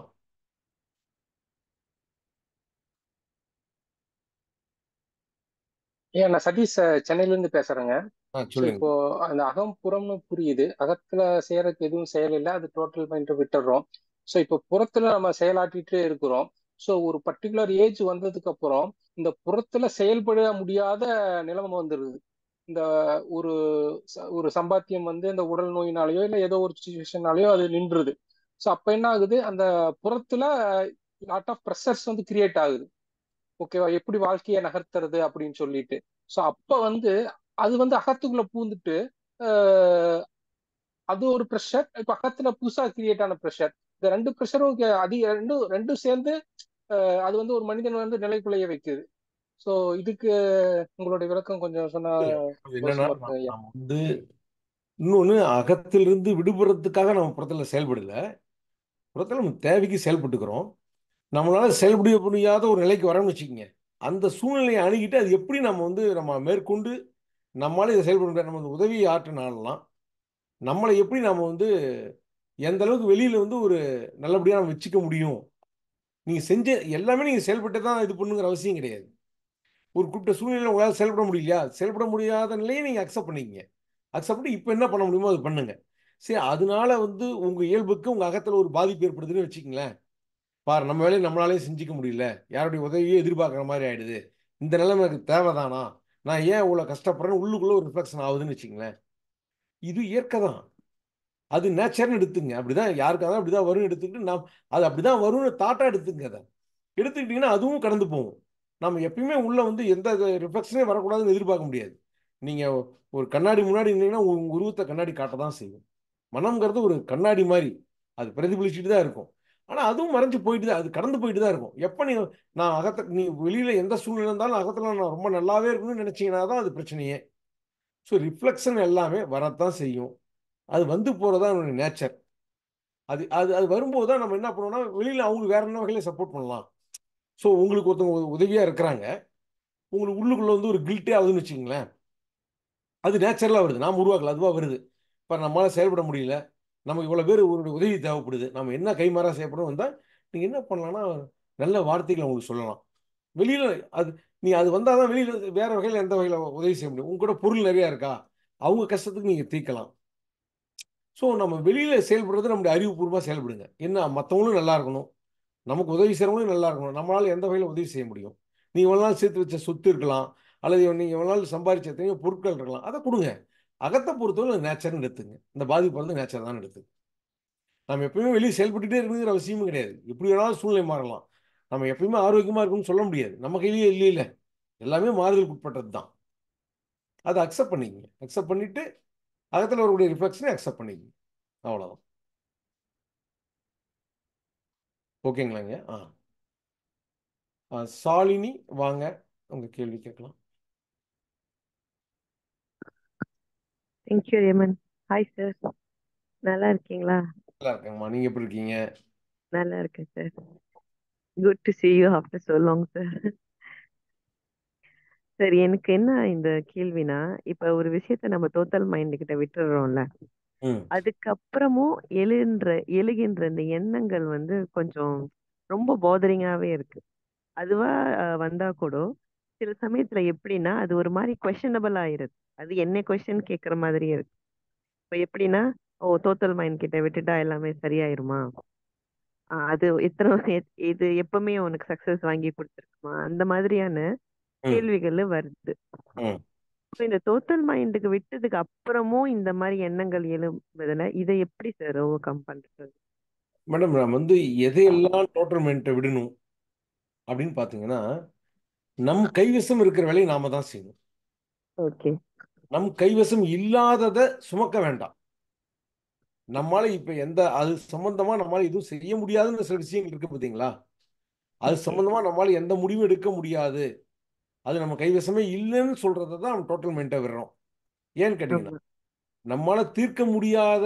ஏன் நான் சதீஷ் சென்னையில இருந்து பேசுறேங்க. ஸோ சொல்லுங்க. இப்போ அந்த அகம் புறம்னு புரியுது. அகத்துல செய்யறதுக்கு எதுவும் செயல் இல்லை, அது டோட்டல் மைண்ட் விட்டுடுறோம். ஸோ இப்போ புறத்துல நம்ம செயலாற்றிட்டு இருக்கிறோம். ஸோ ஒரு பர்டிகுலர் ஏஜ் வந்ததுக்கு அப்புறம் இந்த புறத்துல செயல்பட முடியாத நிலைமை வந்துடுது. இந்த ஒரு ஒரு சம்பாத்தியம் வந்து இந்த உடல் நோயினாலேயோ இல்லை ஏதோ ஒரு சுச்சுவேஷனாலேயோ அது நின்றுது. ஸோ அப்ப என்ன ஆகுது, அந்த புறத்துல லாட் ஆஃப் ப்ரெஷர்ஸ் வந்து கிரியேட் ஆகுது. ஓகேவா, எப்படி வாழ்க்கையை நகர்த்துறது அப்படின்னு சொல்லிட்டு. ஸோ அப்ப வந்து அது வந்து அகத்துக்குள்ள பூந்துட்டு அது ஒரு ப்ரெஷர். இப்ப அகத்துல புதுசா கிரியேட் ஆன ப்ரெஷர், இந்த ரெண்டு ப்ரெஷரும் அதிக ரெண்டும் ரெண்டும் சேர்ந்து அது வந்து ஒரு மனிதன் வந்து நிலைக்குலைய வைக்குது. ஸோ இதுக்கு உங்களுடைய விளக்கம் கொஞ்சம் சொன்னா என்னன்னா அவசியமா இருக்கு ஐயா. நம்ம வந்து இன்னொன்னு அகத்திலிருந்து விடுபடுறதுக்காக நம்ம புறத்துல செயல்படல. புறத்துல நம்ம தேவைக்கு செயல்பட்டுக்கிறோம். நம்மளால செயல்பட முடியாத ஒரு நிலைக்கு வரோம்னு வச்சுக்கோங்க. அந்த சூழ்நிலையை அணுகிட்டு அது எப்படி நம்ம வந்து நம்ம மேற்கொண்டு நம்மளால இதை செயல்பட முடியாது, நம்ம உதவி ஆற்றினாலாம் நம்மளை எப்படி நம்ம வந்து எந்த அளவுக்கு வெளியில வந்து ஒரு நல்லபடியா நம்ம வச்சுக்க முடியும். நீங்க செஞ்ச எல்லாமே நீங்க செயல்பட்டு தான் இது பண்ணுங்கிற அவசியம் கிடையாது. ஒரு குறிப்பிட்ட சூழ்நிலை உங்களால் செயல்பட முடியலையா, செயல்பட முடியாத நிலையை நீங்க அக்செப்ட் பண்ணிக்கங்க. அக்செப்ட் பண்ணி இப்போ என்ன பண்ண முடியுமோ அது பண்ணுங்க. சரி, அதனால வந்து உங்க இயல்புக்கு உங்க அகத்துல ஒரு பாதிப்பு ஏற்படுதுன்னு வச்சுக்கங்களேன். பாரு, நம்ம வேலையை நம்மளாலே செஞ்சுக்க முடியல, யாருடைய உதவியே எதிர்பார்க்குற மாதிரி ஆயிடுது, இந்த நிலைமை எனக்கு தேவைதானா, நான் ஏன் இவ்வளோ கஷ்டப்படுறேன்னு உள்ளுக்குள்ள ஒரு ரிஃப்ளெக்ஷன் ஆகுதுன்னு வச்சுக்கங்களேன். இது இயற்கை தான், அது நேச்சர்னு எடுத்துங்க. அப்படிதான் யாருக்காவது அப்படிதான் வரும்னு எடுத்துக்கிட்டு நாம் அது அப்படிதான் வரும்னு தாட்டா எடுத்துங்க. அதை எடுத்துக்கிட்டீங்கன்னா அதுவும் கடந்து போகும். நம்ம எப்பயுமே உள்ள வந்து எந்த ரிஃப்ளெக்ஷனே வரக்கூடாதுன்னு எதிர்பார்க்க முடியாது. நீங்க ஒரு கண்ணாடி முன்னாடி இருந்தீங்கன்னா உங்க உருவத்தை கண்ணாடி காட்ட தான் செய்யும். மனம்ங்கிறது ஒரு கண்ணாடி மாதிரி, அது பிரதிபலிச்சுட்டு தான் இருக்கும். ஆனா அதுவும் மறைஞ்சு போயிட்டு தான், அது கடந்து போயிட்டு தான் இருக்கும். எப்ப நீ நான் அகத்தை நீ வெளியில எந்த சூழ்நிலை இருந்தாலும் அகத்துல நான் ரொம்ப நல்லாவே இருக்கணும்னு நினைச்சீங்கன்னா தான் அது பிரச்சனையே. ஸோ ரிஃப்ளெக்ஷன் எல்லாமே வரத்தான் செய்யும். அது வந்து போறதா என்னுடைய நேச்சர். அது அது அது வரும்போது தான் நம்ம என்ன பண்ணுவோம்னா வெளியில அவங்களுக்கு வேற என்ன வகையில சப்போர்ட் பண்ணலாம். ஸோ உங்களுக்கு ஒருத்தவங்க உதவியா இருக்கிறாங்க, உங்களுக்கு உள்ளுக்குள்ள வந்து ஒரு கில்ட்டே ஆகுதுன்னு வச்சுங்களேன். அது நேச்சுரலாக வருது, நாம் உருவாக்கல, அதுவாக வருது. இப்போ நம்மளால செயல்பட முடியல, நமக்கு இவ்வளோ பேர் ஒரு உதவி தேவைப்படுது, நம்ம என்ன கைமாறா செய்யப்படும் வந்தால் நீங்கள் என்ன பண்ணலாம்னா நல்ல வார்த்தைகளை உங்களுக்கு சொல்லலாம். வெளியில் அது நீ அது வந்தால் தான் வெளியில் வேற வகையில் எந்த வகையில் உதவி செய்ய முடியும். உங்க கூட பொருள் நிறையா இருக்கா, அவங்க கஷ்டத்துக்கு நீங்கள் தீர்க்கலாம். ஸோ நம்ம வெளியில் செயல்படுறது நம்முடைய அறிவுபூர்வமாக செயல்படுங்க. என்ன மற்றவங்களும் நல்லா இருக்கணும், நமக்கு உதவி செய்கிறவங்களும் நல்லா இருக்கணும். நம்மளால எந்த வகையில் உதவி செய்ய முடியும். நீ இவ்வளோ நாள் சேர்த்து வச்ச சொத்து இருக்கலாம், அல்லது நீங்கள் இவ்வளோ நாள் சம்பாதிச்ச எத்தனையோ பொருட்கள் இருக்கலாம், அதை கொடுங்க. அகத்தை பொறுத்தவரை நேச்சர்னு எடுத்துங்க. இந்த பாதிப்பு வந்து நேச்சர் தான் எடுத்துங்க. நம்ம எப்பயுமே வெளியே செயல்பட்டுட்டே இருக்குங்கிற அவசியமும் கிடையாது. எப்படி வேணாலும் சூழ்நிலை மாறலாம். நம்ம எப்பயுமே ஆரோக்கியமாக இருக்கும்னு சொல்ல முடியாது. நம்ம கையிலேயே இல்லையில, எல்லாமே மாறுதலுக்கு உட்பட்டது தான். அதை அக்செப்ட் பண்ணிக்கங்க. அக்செப்ட் பண்ணிட்டு அகத்தில் வரக்கூடிய ரிஃப்ளெக்ஷனை அக்செப்ட் பண்ணிக்கங்க. அவ்வளோதான். ஓகேங்களாங்க? சாலினி, வாங்க உங்க கேள்வி கேட்கலாம். Thank you ramen. ஹாய் சார், நல்லா இருக்கீங்களா? நல்லா இருக்கேங்கம்மா, நீங்க எப்படி இருக்கீங்க? நல்லா இருக்கேன் sir. Good to see you after so long sir. Sir, எனக்கு என்ன இந்த கேள்வினா, இப்ப ஒரு விஷயத்த நம்ம டோட்டல் மைண்ட் கிட்ட விட்டுடுறோம்ல, ம் அதுக்கப்புறமும் எழுகின்ற இந்த எண்ணங்கள் வந்து கொஞ்சம் ரொம்ப பாதரிங்காவே இருக்கு. அதுவா வந்தா கூட சில சமயத்துல எப்படின்னா அது ஒரு மாதிரி கொஸ்டினபிள் ஆயிருது. அது என்ன கொஸ்டின் கேட்கற மாதிரியே இருக்கு. இப்ப எப்படின்னா, ஓ டோட்டல் மைண்ட் கிட்ட விட்டுட்டா எல்லாமே சரியாயிருமா? அது இது எப்பவுமே உனக்கு சக்சஸ் வாங்கி கொடுத்துருக்குமா? அந்த மாதிரியான ம் கேள்விகள் வருது. ம் இப்ப இந்த டோட்டல் மைண்டுக்கு விட்டதுக்கு அப்புறமும் இந்த மாதிரி எண்ணங்கள் எழும்புதுல, இதை எப்படி சார் ஓவர் கம் பண்றது? மேடம், நான் வந்து எதையெல்லாம் டோட்டல் மைண்ட்டை விடணும் அப்படின்னு பார்த்தீங்கன்னா, நம் கைவசம் இருக்கிற வேலையை நாம தான் செய்யணும். ஓகே. நம் கைவசம் இல்லாததை சுமக்க வேண்டாம். நம்மால இப்ப அது சம்பந்தமா நம்மளால எதுவும் செய்ய முடியாதுன்னு சில விஷயங்கள் இருக்கு பார்த்தீங்களா? அது ஓகே. சம்பந்தமா நம்மளால எந்த முடிவும் எடுக்க முடியாது, அது நம்ம கைவசமே இல்லைன்னு சொல்றதை தான் நம்ம டோட்டல் மைண்ட்டை விடுறோம். ஏன்னு கேட்டீங்கன்னா, ஆமா. நம்மால தீர்க்க முடியாத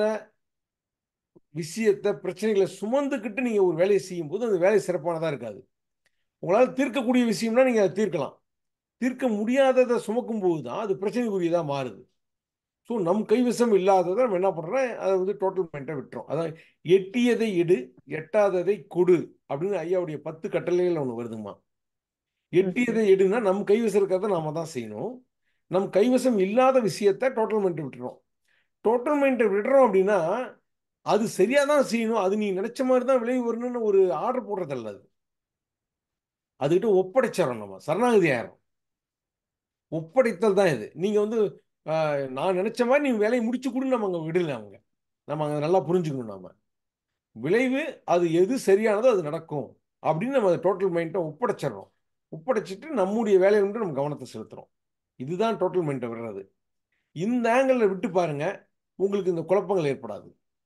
விஷயத்தை, பிரச்சனைகளை சுமந்துக்கிட்டு நீங்க ஒரு வேலையை செய்யும் போது அந்த வேலை சிறப்பானதா இருக்காது. உங்களால் தீர்க்கக்கூடிய விஷயம்னா நீங்க அதை தீர்க்கலாம். தீர்க்க முடியாததை சுமக்கும் போது தான் அது பிரச்சனைக்குரியதா மாறுது. ஸோ நம் கைவசம் இல்லாததை நம்ம என்ன பண்றோம், அதை வந்து டோட்டல் மைண்டை விட்டுறோம். அதான் எட்டியதை எடு, எட்டாததை கொடு அப்படின்னு ஐயாவுடைய 10 கட்டளைகள் ஒன்று வருதுமா. ஓகே. எட்டியதை எடுனா நம் கைவசம் இருக்கிறத நாம தான் செய்யணும். நம் கைவசம் இல்லாத விஷயத்தை டோட்டல் மைண்டை விட்டுறோம். டோட்டல் மைண்டை விடுறோம் அப்படின்னா அது சரியா தான் செய்யணும், அது நீ நினைச்ச மாதிரி தான் விளைவு வரணும்னு ஒரு ஆர்டர் போடுறதல்ல. அது அதுகிட்ட ஒப்படைச்சிடறோம், நம்ம சரணாகதி ஆயிரும். ஒப்படைத்தல் தான் இது. நீங்க வந்து நான் நினைச்ச மாதிரி நீ வேலையை முடிச்சு கூட நம்ம அங்கே விடல. நம்ம அங்கே நல்லா புரிஞ்சுக்கணும். நாம விளைவு அது எது சரியானதோ அது நடக்கும் அப்படின்னு நம்ம டோட்டல் மைண்டை ஒப்படைச்சிடறோம். ஒப்படைச்சிட்டு நம்முடைய வேலையை மட்டும் நம்ம கவனத்தை செலுத்துறோம். இதுதான் டோட்டல் மைண்டை விடுறது. இந்த ஆங்கிளில் விட்டு பாருங்க, உங்களுக்கு இந்த குழப்பங்கள் ஏற்படாது.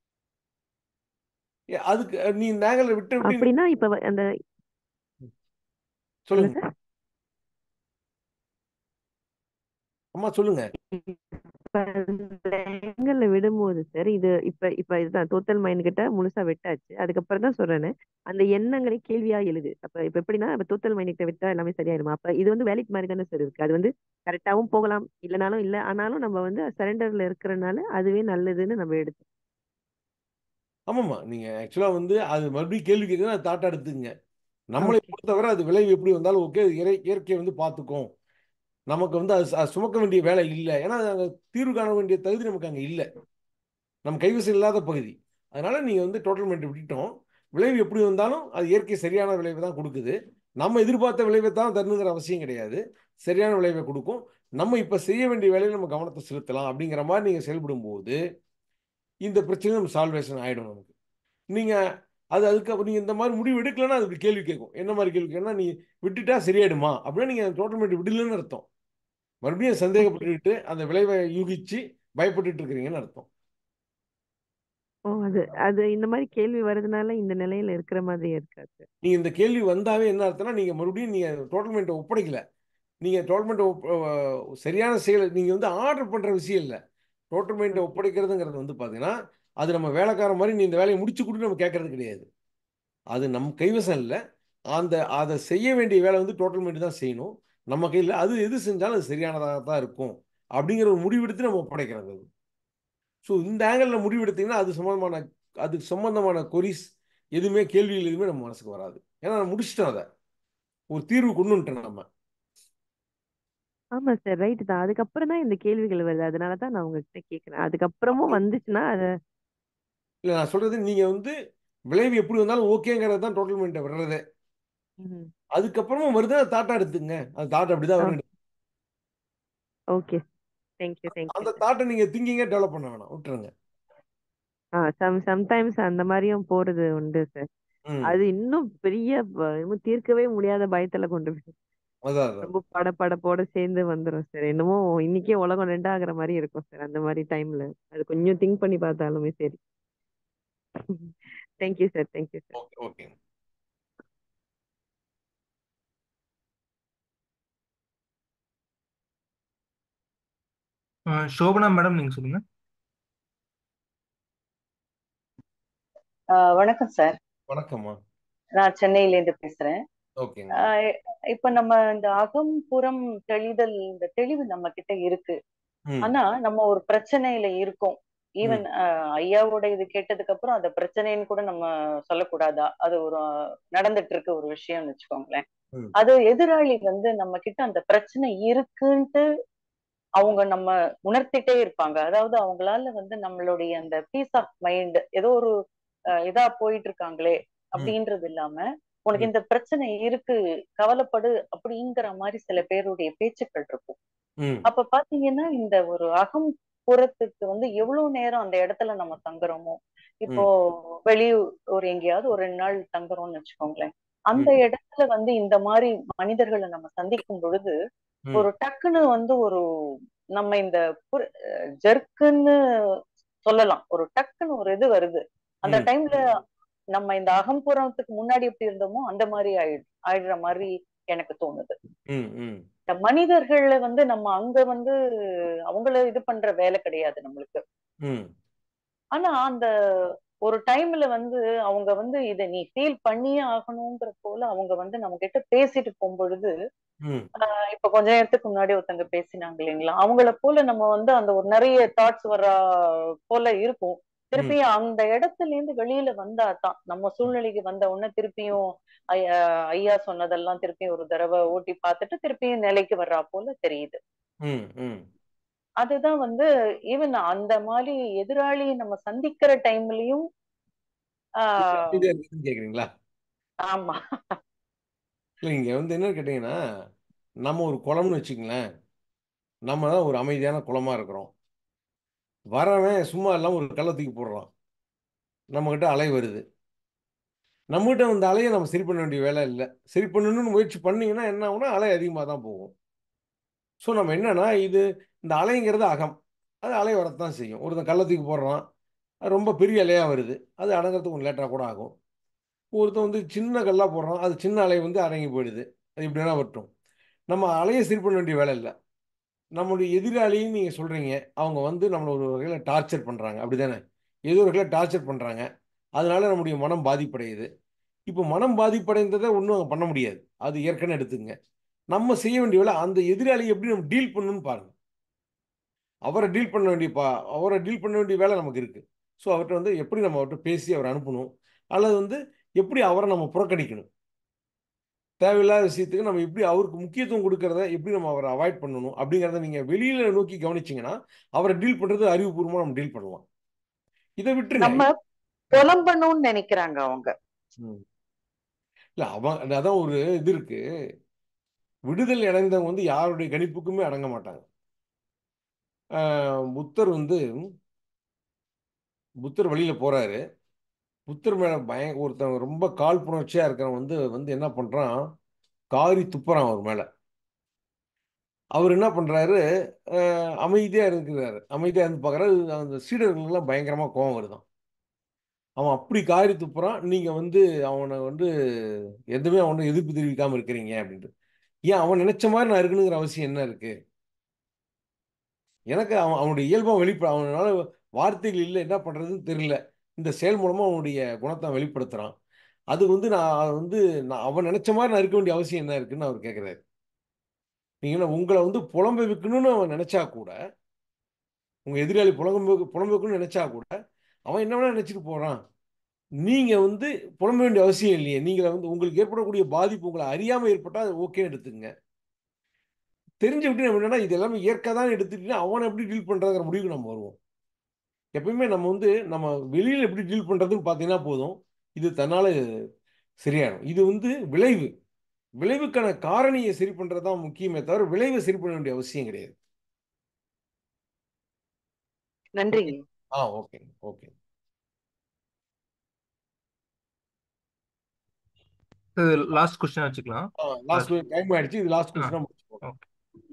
அதுக்கு நீ இந்த ஆங்கிளில் விட்டு விட்டு அப்படின்னா இப்ப அந்த என்ன சொல்லுங்க சார்? அம்மா, சொல்லுங்க. இப்ப அந்த ஆங்கிள் விடும்போது சார், இது இப்ப இப்ப இதுதான் டோட்டல் மைண்ட் கிட்ட முழுசா விட்டாச்சு. அதுக்கப்புறம் தான் சொல்றேன்னு, அந்த எண்ணங்களே கேள்வியா எழுது. அப்ப இப்ப எப்படின்னா, இப்ப டோட்டல் மைண்ட் கிட்ட விட்டா எல்லாமே சரியாயிருமா? அப்ப இது வந்து வேலிட் மாதிரி தானே சார் இருக்கு. அது வந்து கரெக்டாவும் போகலாம், இல்லனாலும் இல்ல. ஆனாலும் நம்ம வந்து சரண்டர்ல இருக்கிறனால அதுவே நல்லதுன்னு நம்ம எடுத்து. ஆமாம்மா, நீங்க ஆக்சுவலா வந்து அது மறுபடியும் கேள்வி கேட்குறது, அது தாட்டா எடுத்துக்கங்க. நம்மளை ஓகே. பொறுத்தவரை அது விளைவு எப்படி வந்தாலும் ஓகே, இயற்கை வந்து பார்த்துக்கும். நமக்கு வந்து அது சுமக்க வேண்டிய வேலை இல்லை. ஏன்னா அங்கே தீர்வு காண வேண்டிய தகுதி நமக்கு அங்கே இல்லை. நம்ம கைவசம் இல்லாத பகுதி. அதனால நீங்க வந்து டோட்டல் மைண்ட் விட்டுட்டோம். விளைவு எப்படி வந்தாலும் அது இயற்கை சரியான விளைவை தான் கொடுக்குது. நம்ம எதிர்பார்த்த விளைவை தான் தரணுங்கிற அவசியம் கிடையாது. சரியான விளைவை கொடுக்கும். நம்ம இப்ப செய்ய வேண்டிய வேலையை நம்ம கவனத்தை செலுத்தலாம் அப்படிங்கிற மாதிரி நீங்க செயல்படும் போது இந்த பிரச்சனை நம்ம சால்வேஷன் ஆயிடும் நமக்கு. நீங்க அதுக்கப்புறம் நீங்க இந்த மாதிரி முடிவு எடுக்கலன்னா அது இப்படி கேள்வி கேட்கும். என்ன மாதிரி கேள்வி கேட்கணும்னா, நீ விட்டுட்டா சரியாயிடுமா அப்படின்னா நீங்க டோட்டல் மைண்ட் விடலன்னு அர்த்தம். மறுபடியும் ஓகே. சந்தேகப்பட்டுக்கிட்டு அந்த விளைவை யூகிச்சு பயப்பட்டுட்டு இருக்கிறீங்கன்னு அர்த்தம். ஓ, அது அது இந்த மாதிரி கேள்வி வருதுனால இந்த நிலையில இருக்கிற மாதிரியே இருக்காது சார். நீங்க இந்த கேள்வி வந்தாவே என்ன அர்த்தம்னா, நீங்க மறுபடியும் நீங்க டோட்டல் மைண்டை ஒப்படைக்கல. நீங்க டோட்டல் மைண்டை சரியான செயல் நீங்க வந்து ஆர்டர் பண்ற விஷயம் இல்லை. டோட்டல் மைண்டை ஓகே. ஒப்படைக்கிறதுங்கிறது வந்து பாத்தீங்கன்னா, அது நம்ம வேலைக்கார மாதிரி நீ இந்த வேலையை முடிச்சு கொடுத்து நம்ம கேட்கறது கிடையாது. அது நம் கைவசம் இல்லை. அதை செய்ய வேண்டிய வேலை வந்து டோட்டல் மைண்ட் தான் செய்யணும். நம்ம கையில் அது எது செஞ்சாலும் அது சரியானதாக தான் இருக்கும் அப்படிங்கிற ஒரு முடிவெடுத்து நம்ம ஒப்படைக்கிறது. ஸோ இந்த ஆங்கிளில் முடிவெடுத்தீங்கன்னா அது சம்பந்தமான கொரிஸ் எதுவுமே, கேள்விகள் எதுவுமே நம்ம மனசுக்கு வராது. ஏன்னா நான் முடிச்சிட்டோம், அதை ஒரு தீர்வு கொண்டு வந்துட்டோம் நம்ம. ஆமா சார், ரைட் தான். அதுக்கப்புறம் தான் இந்த கேள்விகள் வருது. அதனால தான் நான் உங்ககிட்ட கேட்கிறேன். அதுக்கப்புறமும் வந்துச்சுன்னா அத. இல்லை, நான் சொல்றது நீங்க வந்து விளைவு எப்படி வந்தாலும் ஓகேங்கிறது தான் டோட்டல் மைண்டை விடுறதே. ம். அதுக்கப்புறமும் வருது, அது தாட்டா எடுத்துங்க. அது தாட் அப்படிதான் ஓ, வரணும். ஓகே. தேங்க்யூ அந்த சார். தாட்டை நீங்க திங்கிங்க டெவலப் பண்ண வேணாம், விட்டுருங்க. சம்டைம்ஸ் அந்த மாதிரியும் போறது உண்டு சார். ம். அது இன்னும் பெரிய இன்னும் தீர்க்கவே முடியாத பயத்துல கொண்டு போய் அதான் அதான். ரொம்ப படபடப்போட சேர்ந்து வந்துரும் சார். என்னமோ இன்னைக்கே உலகம் ரெண்டாகிற மாதிரி இருக்கும் சார் அந்த மாதிரி டைம்ல. அது கொஞ்சம் திங்க் பண்ணி பார்த்தாலுமே சரி. Thank you sir. Thank you sir. Okay okay. Shobana madam நீங்க சொல்லுங்க. வணக்கம் சார். வணக்கம்மா. நான் சென்னையிலேருந்து பேசுறேன். ஓகேங்க. இப்ப நம்ம இந்த அகம் புறம் தெளிதல், இந்த தெளிவு நம்ம கிட்ட இருக்கு. ம் ஆனா நம்ம ஒரு பிரச்சனையில இருக்கோம். ஈவன் ம் ஐயாவோட இது கேட்டதுக்கு அப்புறம் அதை பிரச்சனைன்னு கூட நம்ம சொல்லக்கூடாதா? அது ஒரு நடந்துட்டு இருக்க ஒரு விஷயம்னு வச்சுக்கோங்களேன். ம் அது எதிராளி வந்து நம்ம கிட்ட அந்த பிரச்சனை இருக்குன்ட்டு அவங்க நம்ம உணர்த்திட்டே இருப்பாங்க. அதாவது அவங்களால வந்து நம்மளுடைய அந்த பீஸ் ஆஃப் மைண்ட் ஏதோ ஒரு இதா போயிட்டு இருக்காங்களே ம் அப்படின்றது இல்லாம, உனக்கு ம் இந்த பிரச்சனை இருக்கு, கவலைப்படு அப்படிங்கிற மாதிரி சில பேருடைய பேச்சுக்கள் இருக்கும். ம் அப்ப பாத்தீங்கன்னா இந்த ஒரு அகம் புறத்துக்கு வந்து எவ்வளவு நேரம் அந்த இடத்துல நம்ம தங்குறோமோ, இப்போ ம் வெளியூர் ஒரு எங்கேயாவது ஒரு 2 நாள் தங்குறோம்னு வச்சுக்கோங்களேன். அந்த ம் இடத்துல வந்து இந்த மாதிரி மனிதர்களை நம்ம சந்திக்கும் பொழுது ம் ஒரு டக்குன்னு வந்து ஒரு நம்ம இந்த ஜெர்க்குன்னு சொல்லலாம். ஒரு டக்குன்னு ஒரு இது வருது. அந்த ம் டைம்ல நம்ம இந்த அகம்புறத்துக்கு முன்னாடி எப்படி இருந்தோமோ அந்த மாதிரி ஆயிடுற மாதிரி எனக்கு தோணுது. ம் ம் இந்த மனிதர்கள்ல வந்து நம்ம அங்க வந்து அவங்கள இது பண்ற வேலை கிடையாது நம்மளுக்கு. ம் ஆனா அந்த ஒரு டைம்ல வந்து அவங்க வந்து இத நீ ஃபீல் பண்ணியே ஆகணுங்கிற போல அவங்க வந்து நம்ம கிட்ட பேசிட்டு போகும்பொழுது, ம் இப்ப கொஞ்ச நேரத்துக்கு முன்னாடி ஒருத்தங்க பேசினாங்க இல்லைங்களா? அவங்கள போல நம்ம வந்து அந்த ஒரு நிறைய தாட்ஸ் வர்ற போல இருக்கும். ம் திருப்பியும் அந்த இடத்துல இருந்து வெளியில வந்தா தான் நம்ம சூழ்நிலைக்கு வந்த உடனே திருப்பியும் ஐயா ஐயா சொன்னதெல்லாம் திருப்பியும் ஒரு தடவை ஓட்டி பார்த்துட்டு திருப்பியும் நிலைக்கு வர்றா போல தெரியுது. ம் ம் அதுதான் வந்து ஈவன் அந்த மாதிரி எதிராளி நம்ம சந்திக்கிற டைம்லயும் ஆஹ் அமைதியா இருக்குன்னு கேக்குறீங்களா? ஆமா. இல்லை இங்க வந்து என்னன்னு கேட்டீங்கன்னா, நம்ம ஒரு குளம்னு வச்சுங்களேன். நம்ம தான் ஒரு அமைதியான குளமா இருக்கிறோம். வரவன் சும்மா இல்லாம ஒரு கல்லை தூக்கி போடுறான். நம்மகிட்ட அலை வருது. நம்மகிட்ட அந்த அலையை நம்ம சரி பண்ண வேண்டிய வேலை இல்லை. சரி பண்ணணும்னு முயற்சி பண்ணீங்கன்னா என்ன ஆகும்னா அலை அதிகமாக தான் போகும். ஸோ நம்ம என்னன்னா இது இந்த அலைங்கிறது அகம். அது அலை வரத்தான் செய்யும். ஒருத்தன் கல்லை தூக்கி போடுறான். அது ரொம்ப பெரிய அலையாக வருது. அது அடங்கிறதுக்கு கொஞ்சம் லேட்டாக கூட ஆகும். ஒருத்தன் வந்து சின்ன கல்லாக போடுறான். அது சின்ன அலை வந்து அடங்கி போயிடுது. அது இப்படி வேணா வரட்டும். நம்ம அலையை சரி பண்ண வேண்டிய வேலை இல்லை. நம்மளுடைய எதிராளின்னு நீங்கள் சொல்கிறீங்க. அவங்க வந்து நம்மளை ஒரு வகையில் டார்ச்சர் பண்ணுறாங்க. அப்படி தானே? ஏதோ ஒரு வகையில் டார்ச்சர் பண்ணுறாங்க. அதனால நம்முடைய மனம் பாதிப்படையுது. இப்போ மனம் பாதிப்படைந்ததை ஒன்றும் அங்கே பண்ண முடியாது. அது ஏற்கனவே எடுத்துங்க. நம்ம செய்ய வேண்டிய வேலை அந்த எதிராளியை எப்படி நம்ம டீல் பண்ணணும்னு பாருங்க. அவரை டீல் பண்ண வேண்டிய அவரை டீல் பண்ண வேண்டிய வேலை நமக்கு இருக்கு. ஸோ அவர்கிட்ட வந்து எப்படி நம்ம அவர்கிட்ட பேசி அவரை அனுப்பணும், அல்லது வந்து எப்படி அவரை நம்ம புறக்கணிக்கணும், தேவையில்லாத விஷயத்துக்கு நம்ம எப்படி அவருக்கு முக்கியத்துவம் கொடுக்கறத எப்படி நம்ம அவரை அவாய்ட் பண்ணணும் அப்படிங்கிறத நீங்க வெளியில நோக்கி கவனிச்சீங்கன்னா அவரை டீல் பண்றது அறிவுபூர்வமா நம்ம டீல் பண்ணலாம். இதை விட்டுருங்க. நம்ம புலம்பணும்னு நினைக்கிறாங்க அவங்க. ம். இல்ல அதான் ஒரு இது இருக்கு. விடுதலை அடைந்தவங்க வந்து யாருடைய கணிப்புக்குமே அடங்க மாட்டாங்க. புத்தர் வந்து புத்தர் வழியில போறாரு. புத்தர் மேல ஒருத்தன் ரொம்ப காழ்ப்புணர்ச்சியா இருக்கிறவன் வந்து வந்து என்ன பண்றான், காரி துப்புறான் அவர் மேல. அவர் என்ன பண்றாரு, அமைதியா இருக்கிறாரு. அமைதியா இருந்து பார்க்கறாரு. அந்த சீடர்களுக்கெல்லாம் பயங்கரமா கோவம் வருதாம். அவன் அப்படி காரி துப்புறான். நீங்க வந்து அவனை வந்து எதுவுமே அவனை எதிர்ப்பு தெரிவிக்காம இருக்கிறீங்க அப்படின்ட்டு. ஏன் அவன் நினைச்ச மாதிரி நான் இருக்கணுங்கிற அவசியம் என்ன இருக்கு? எனக்கு அவனுடைய இயல்பா அவனால வார்த்தைகள் இல்லை, என்ன பண்றதுன்னு தெரியல. இந்த செயல் மூலமா அவனுடைய குணத்தை வெளிப்படுத்துறான். அது வந்து நான் அவன் நினைச்ச மாதிரி நான் இருக்க வேண்டிய அவசியம் என்ன இருக்குன்னு அவர் கேட்கிறாரு. நீங்க உங்களை வந்து புலம்ப வைக்கணும்னு அவன் நினைச்சா கூட, உங்க எதிராளி புலம்ப வைக்கணும்னு நினைச்சா கூட, அவன் என்ன வேணா நினைச்சிட்டு போறான். நீங்க வந்து புலம்ப வேண்டிய அவசியம் இல்லையே. நீங்க வந்து உங்களுக்கு ஏற்படக்கூடிய பாதிப்பு உங்களை அறியாம ஏற்பட்டா அது ஓகேன்னு எடுத்துங்க. தெரிஞ்ச விட்டு நம்ம என்னன்னா இது எல்லாமே இயற்கை தான் எடுத்துட்டு அவனை எப்படி டீல் பண்றதுங்கிற முடிவுக்கு நம்ம வருவோம். எப்பயுமே நம்ம வந்து நம்ம வெளியில எப்படி டீல் பண்றதுன்னு பார்த்தீங்கன்னா போதும். இது தன்னால சரியாயிடும். இது வந்து விளைவு. விளைவுக்கான காரணியை சரி பண்றது தான் முக்கியமே தவிர விளைவை சரி பண்ண வேண்டிய அவசியம் கிடையாது. நன்றி. Okay okay. லாஸ்ட் கொஸ்டின் வச்சுக்கலாம். லாஸ்ட் டைம் ஆயிடுச்சு. இது லாஸ்ட் கொஸ்டினா முடிச்சுக்கோங்க. ஓகே.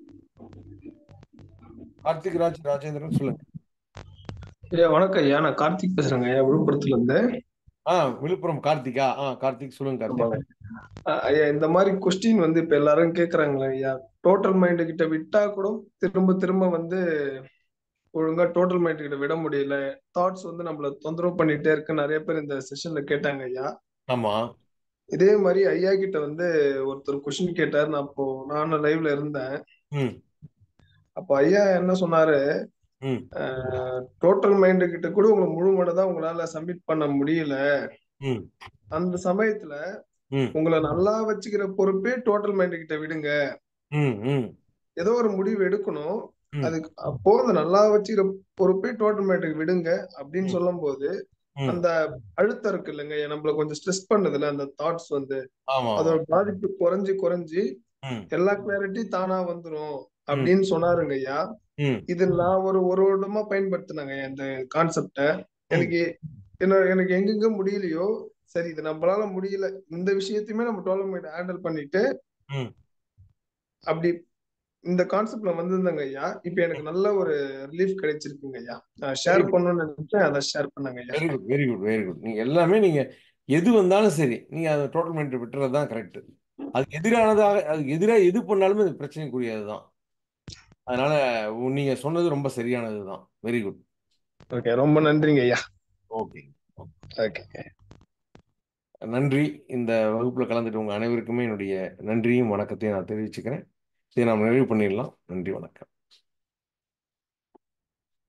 கார்த்திக் ராஜேந்திரன் சொல்லுங்க. ஐயா வணக்கம் ஐயா, நான் கார்த்திக் பேசுறேங்க ஐயா, விழுப்புரத்துல இருந்து. விழுப்புரம் கார்த்திகா? கார்த்திக் சொல்லுங்க கார்த்திக். ஐயா இந்த மாதிரி கொஸ்டின் வந்து இப்ப எல்லாரும் கேக்குறாங்களே ஐயா, டோட்டல் மைண்ட் கிட்ட விட்டா கூட திரும்ப திரும்ப வந்து ஒழுங்கா டோட்டல் மைண்ட் கிட்ட விட முடியல, தாட்ஸ் வந்து நம்மள தொந்தரவு பண்ணிட்டே இருக்கு, நிறைய பேர் இந்த செஷன்ல கேட்டாங்க ஐயா. ஆமா. இதே மாதிரி ஐயா கிட்ட வந்து ஒருத்தர் கொஸ்டின் கேட்டாரு. நானும் லைவ்ல இருந்தேன். ம் அப்போ ஐயா என்ன சொன்னாரு, ம் டோட்டல் மைண்ட் கிட்ட கூட உங்களுக்கு முழு மனதா உங்களால சப்மிட் பண்ண முடியல. ம் அந்த சமயத்துல ம் உங்களை நல்லா வச்சுக்கிற பொறுப்பே டோட்டல் மைண்ட் கிட்ட விடுங்க. ம் ம் ஏதோ ஒரு முடிவு எடுக்கணும், ம் அதுக்கு அப்போ அந்த நல்லா வச்சுக்கிற பொறுப்பே டோட்டல் மைண்டுக்கு விடுங்க அப்படின்னு ம் சொல்லும் போது ம் அந்த அழுத்தம் இருக்கு இல்லைங்க, நம்மள கொஞ்சம் ஸ்ட்ரெஸ் பண்ணுதுல அந்த தாட்ஸ் வந்து, ஆமா அதோட ஆமா. பாதிப்பு குறைஞ்சு குறைஞ்சு ம் எல்லா கிளாரிட்டி தானா வந்துரும் ம் அப்படின்னு சொன்னாருங்க ஐயா. ம் இது நான் ஒரு வருடமா பயன்படுத்தினாங்க இந்த கான்செப்ட. ம் எனக்கு எனக்கு எங்கெங்க முடியலையோ, சரி இது நம்மளால முடியல, இந்த விஷயத்தையுமே நம்ம டோட்டல் ஹேண்டில் பண்ணிட்டு ம் அப்படி இந்த கான்செப்ட்ல வந்திருந்தாங்க ஐயா. இப்ப எனக்கு நல்ல ஒரு ரிலீஃப் கிடைச்சிருக்குங்க ஐயா. நான் வெரி ஷேர் குட் பண்ணணும்னு நினைச்சேன், அதை ஷேர் பண்ணாங்க ஐயா. Very good very good very good. நீங்க எல்லாமே நீங்க எது வந்தாலும் சரி, நீங்க அதை டோட்டல் மைண்ட் விட்டுறது தான் கரெக்ட். அதுக்கு எதிராக எது பண்ணாலுமே அது பிரச்சனைக்குரியது தான். அதனால நீங்க சொன்னது ரொம்ப சரியானது தான். Very good. ஓகே, ரொம்ப நன்றிங்க ஐயா. ஓகே. ஓகே. நன்றி. இந்த வகுப்புல கலந்துட்டு உங்க அனைவருக்குமே என்னுடைய நன்றியும் வணக்கத்தையும் நான் தெரிவிச்சுக்கிறேன். இதை நாம் நிறைவு பண்ணிடலாம். நன்றி, வணக்கம்.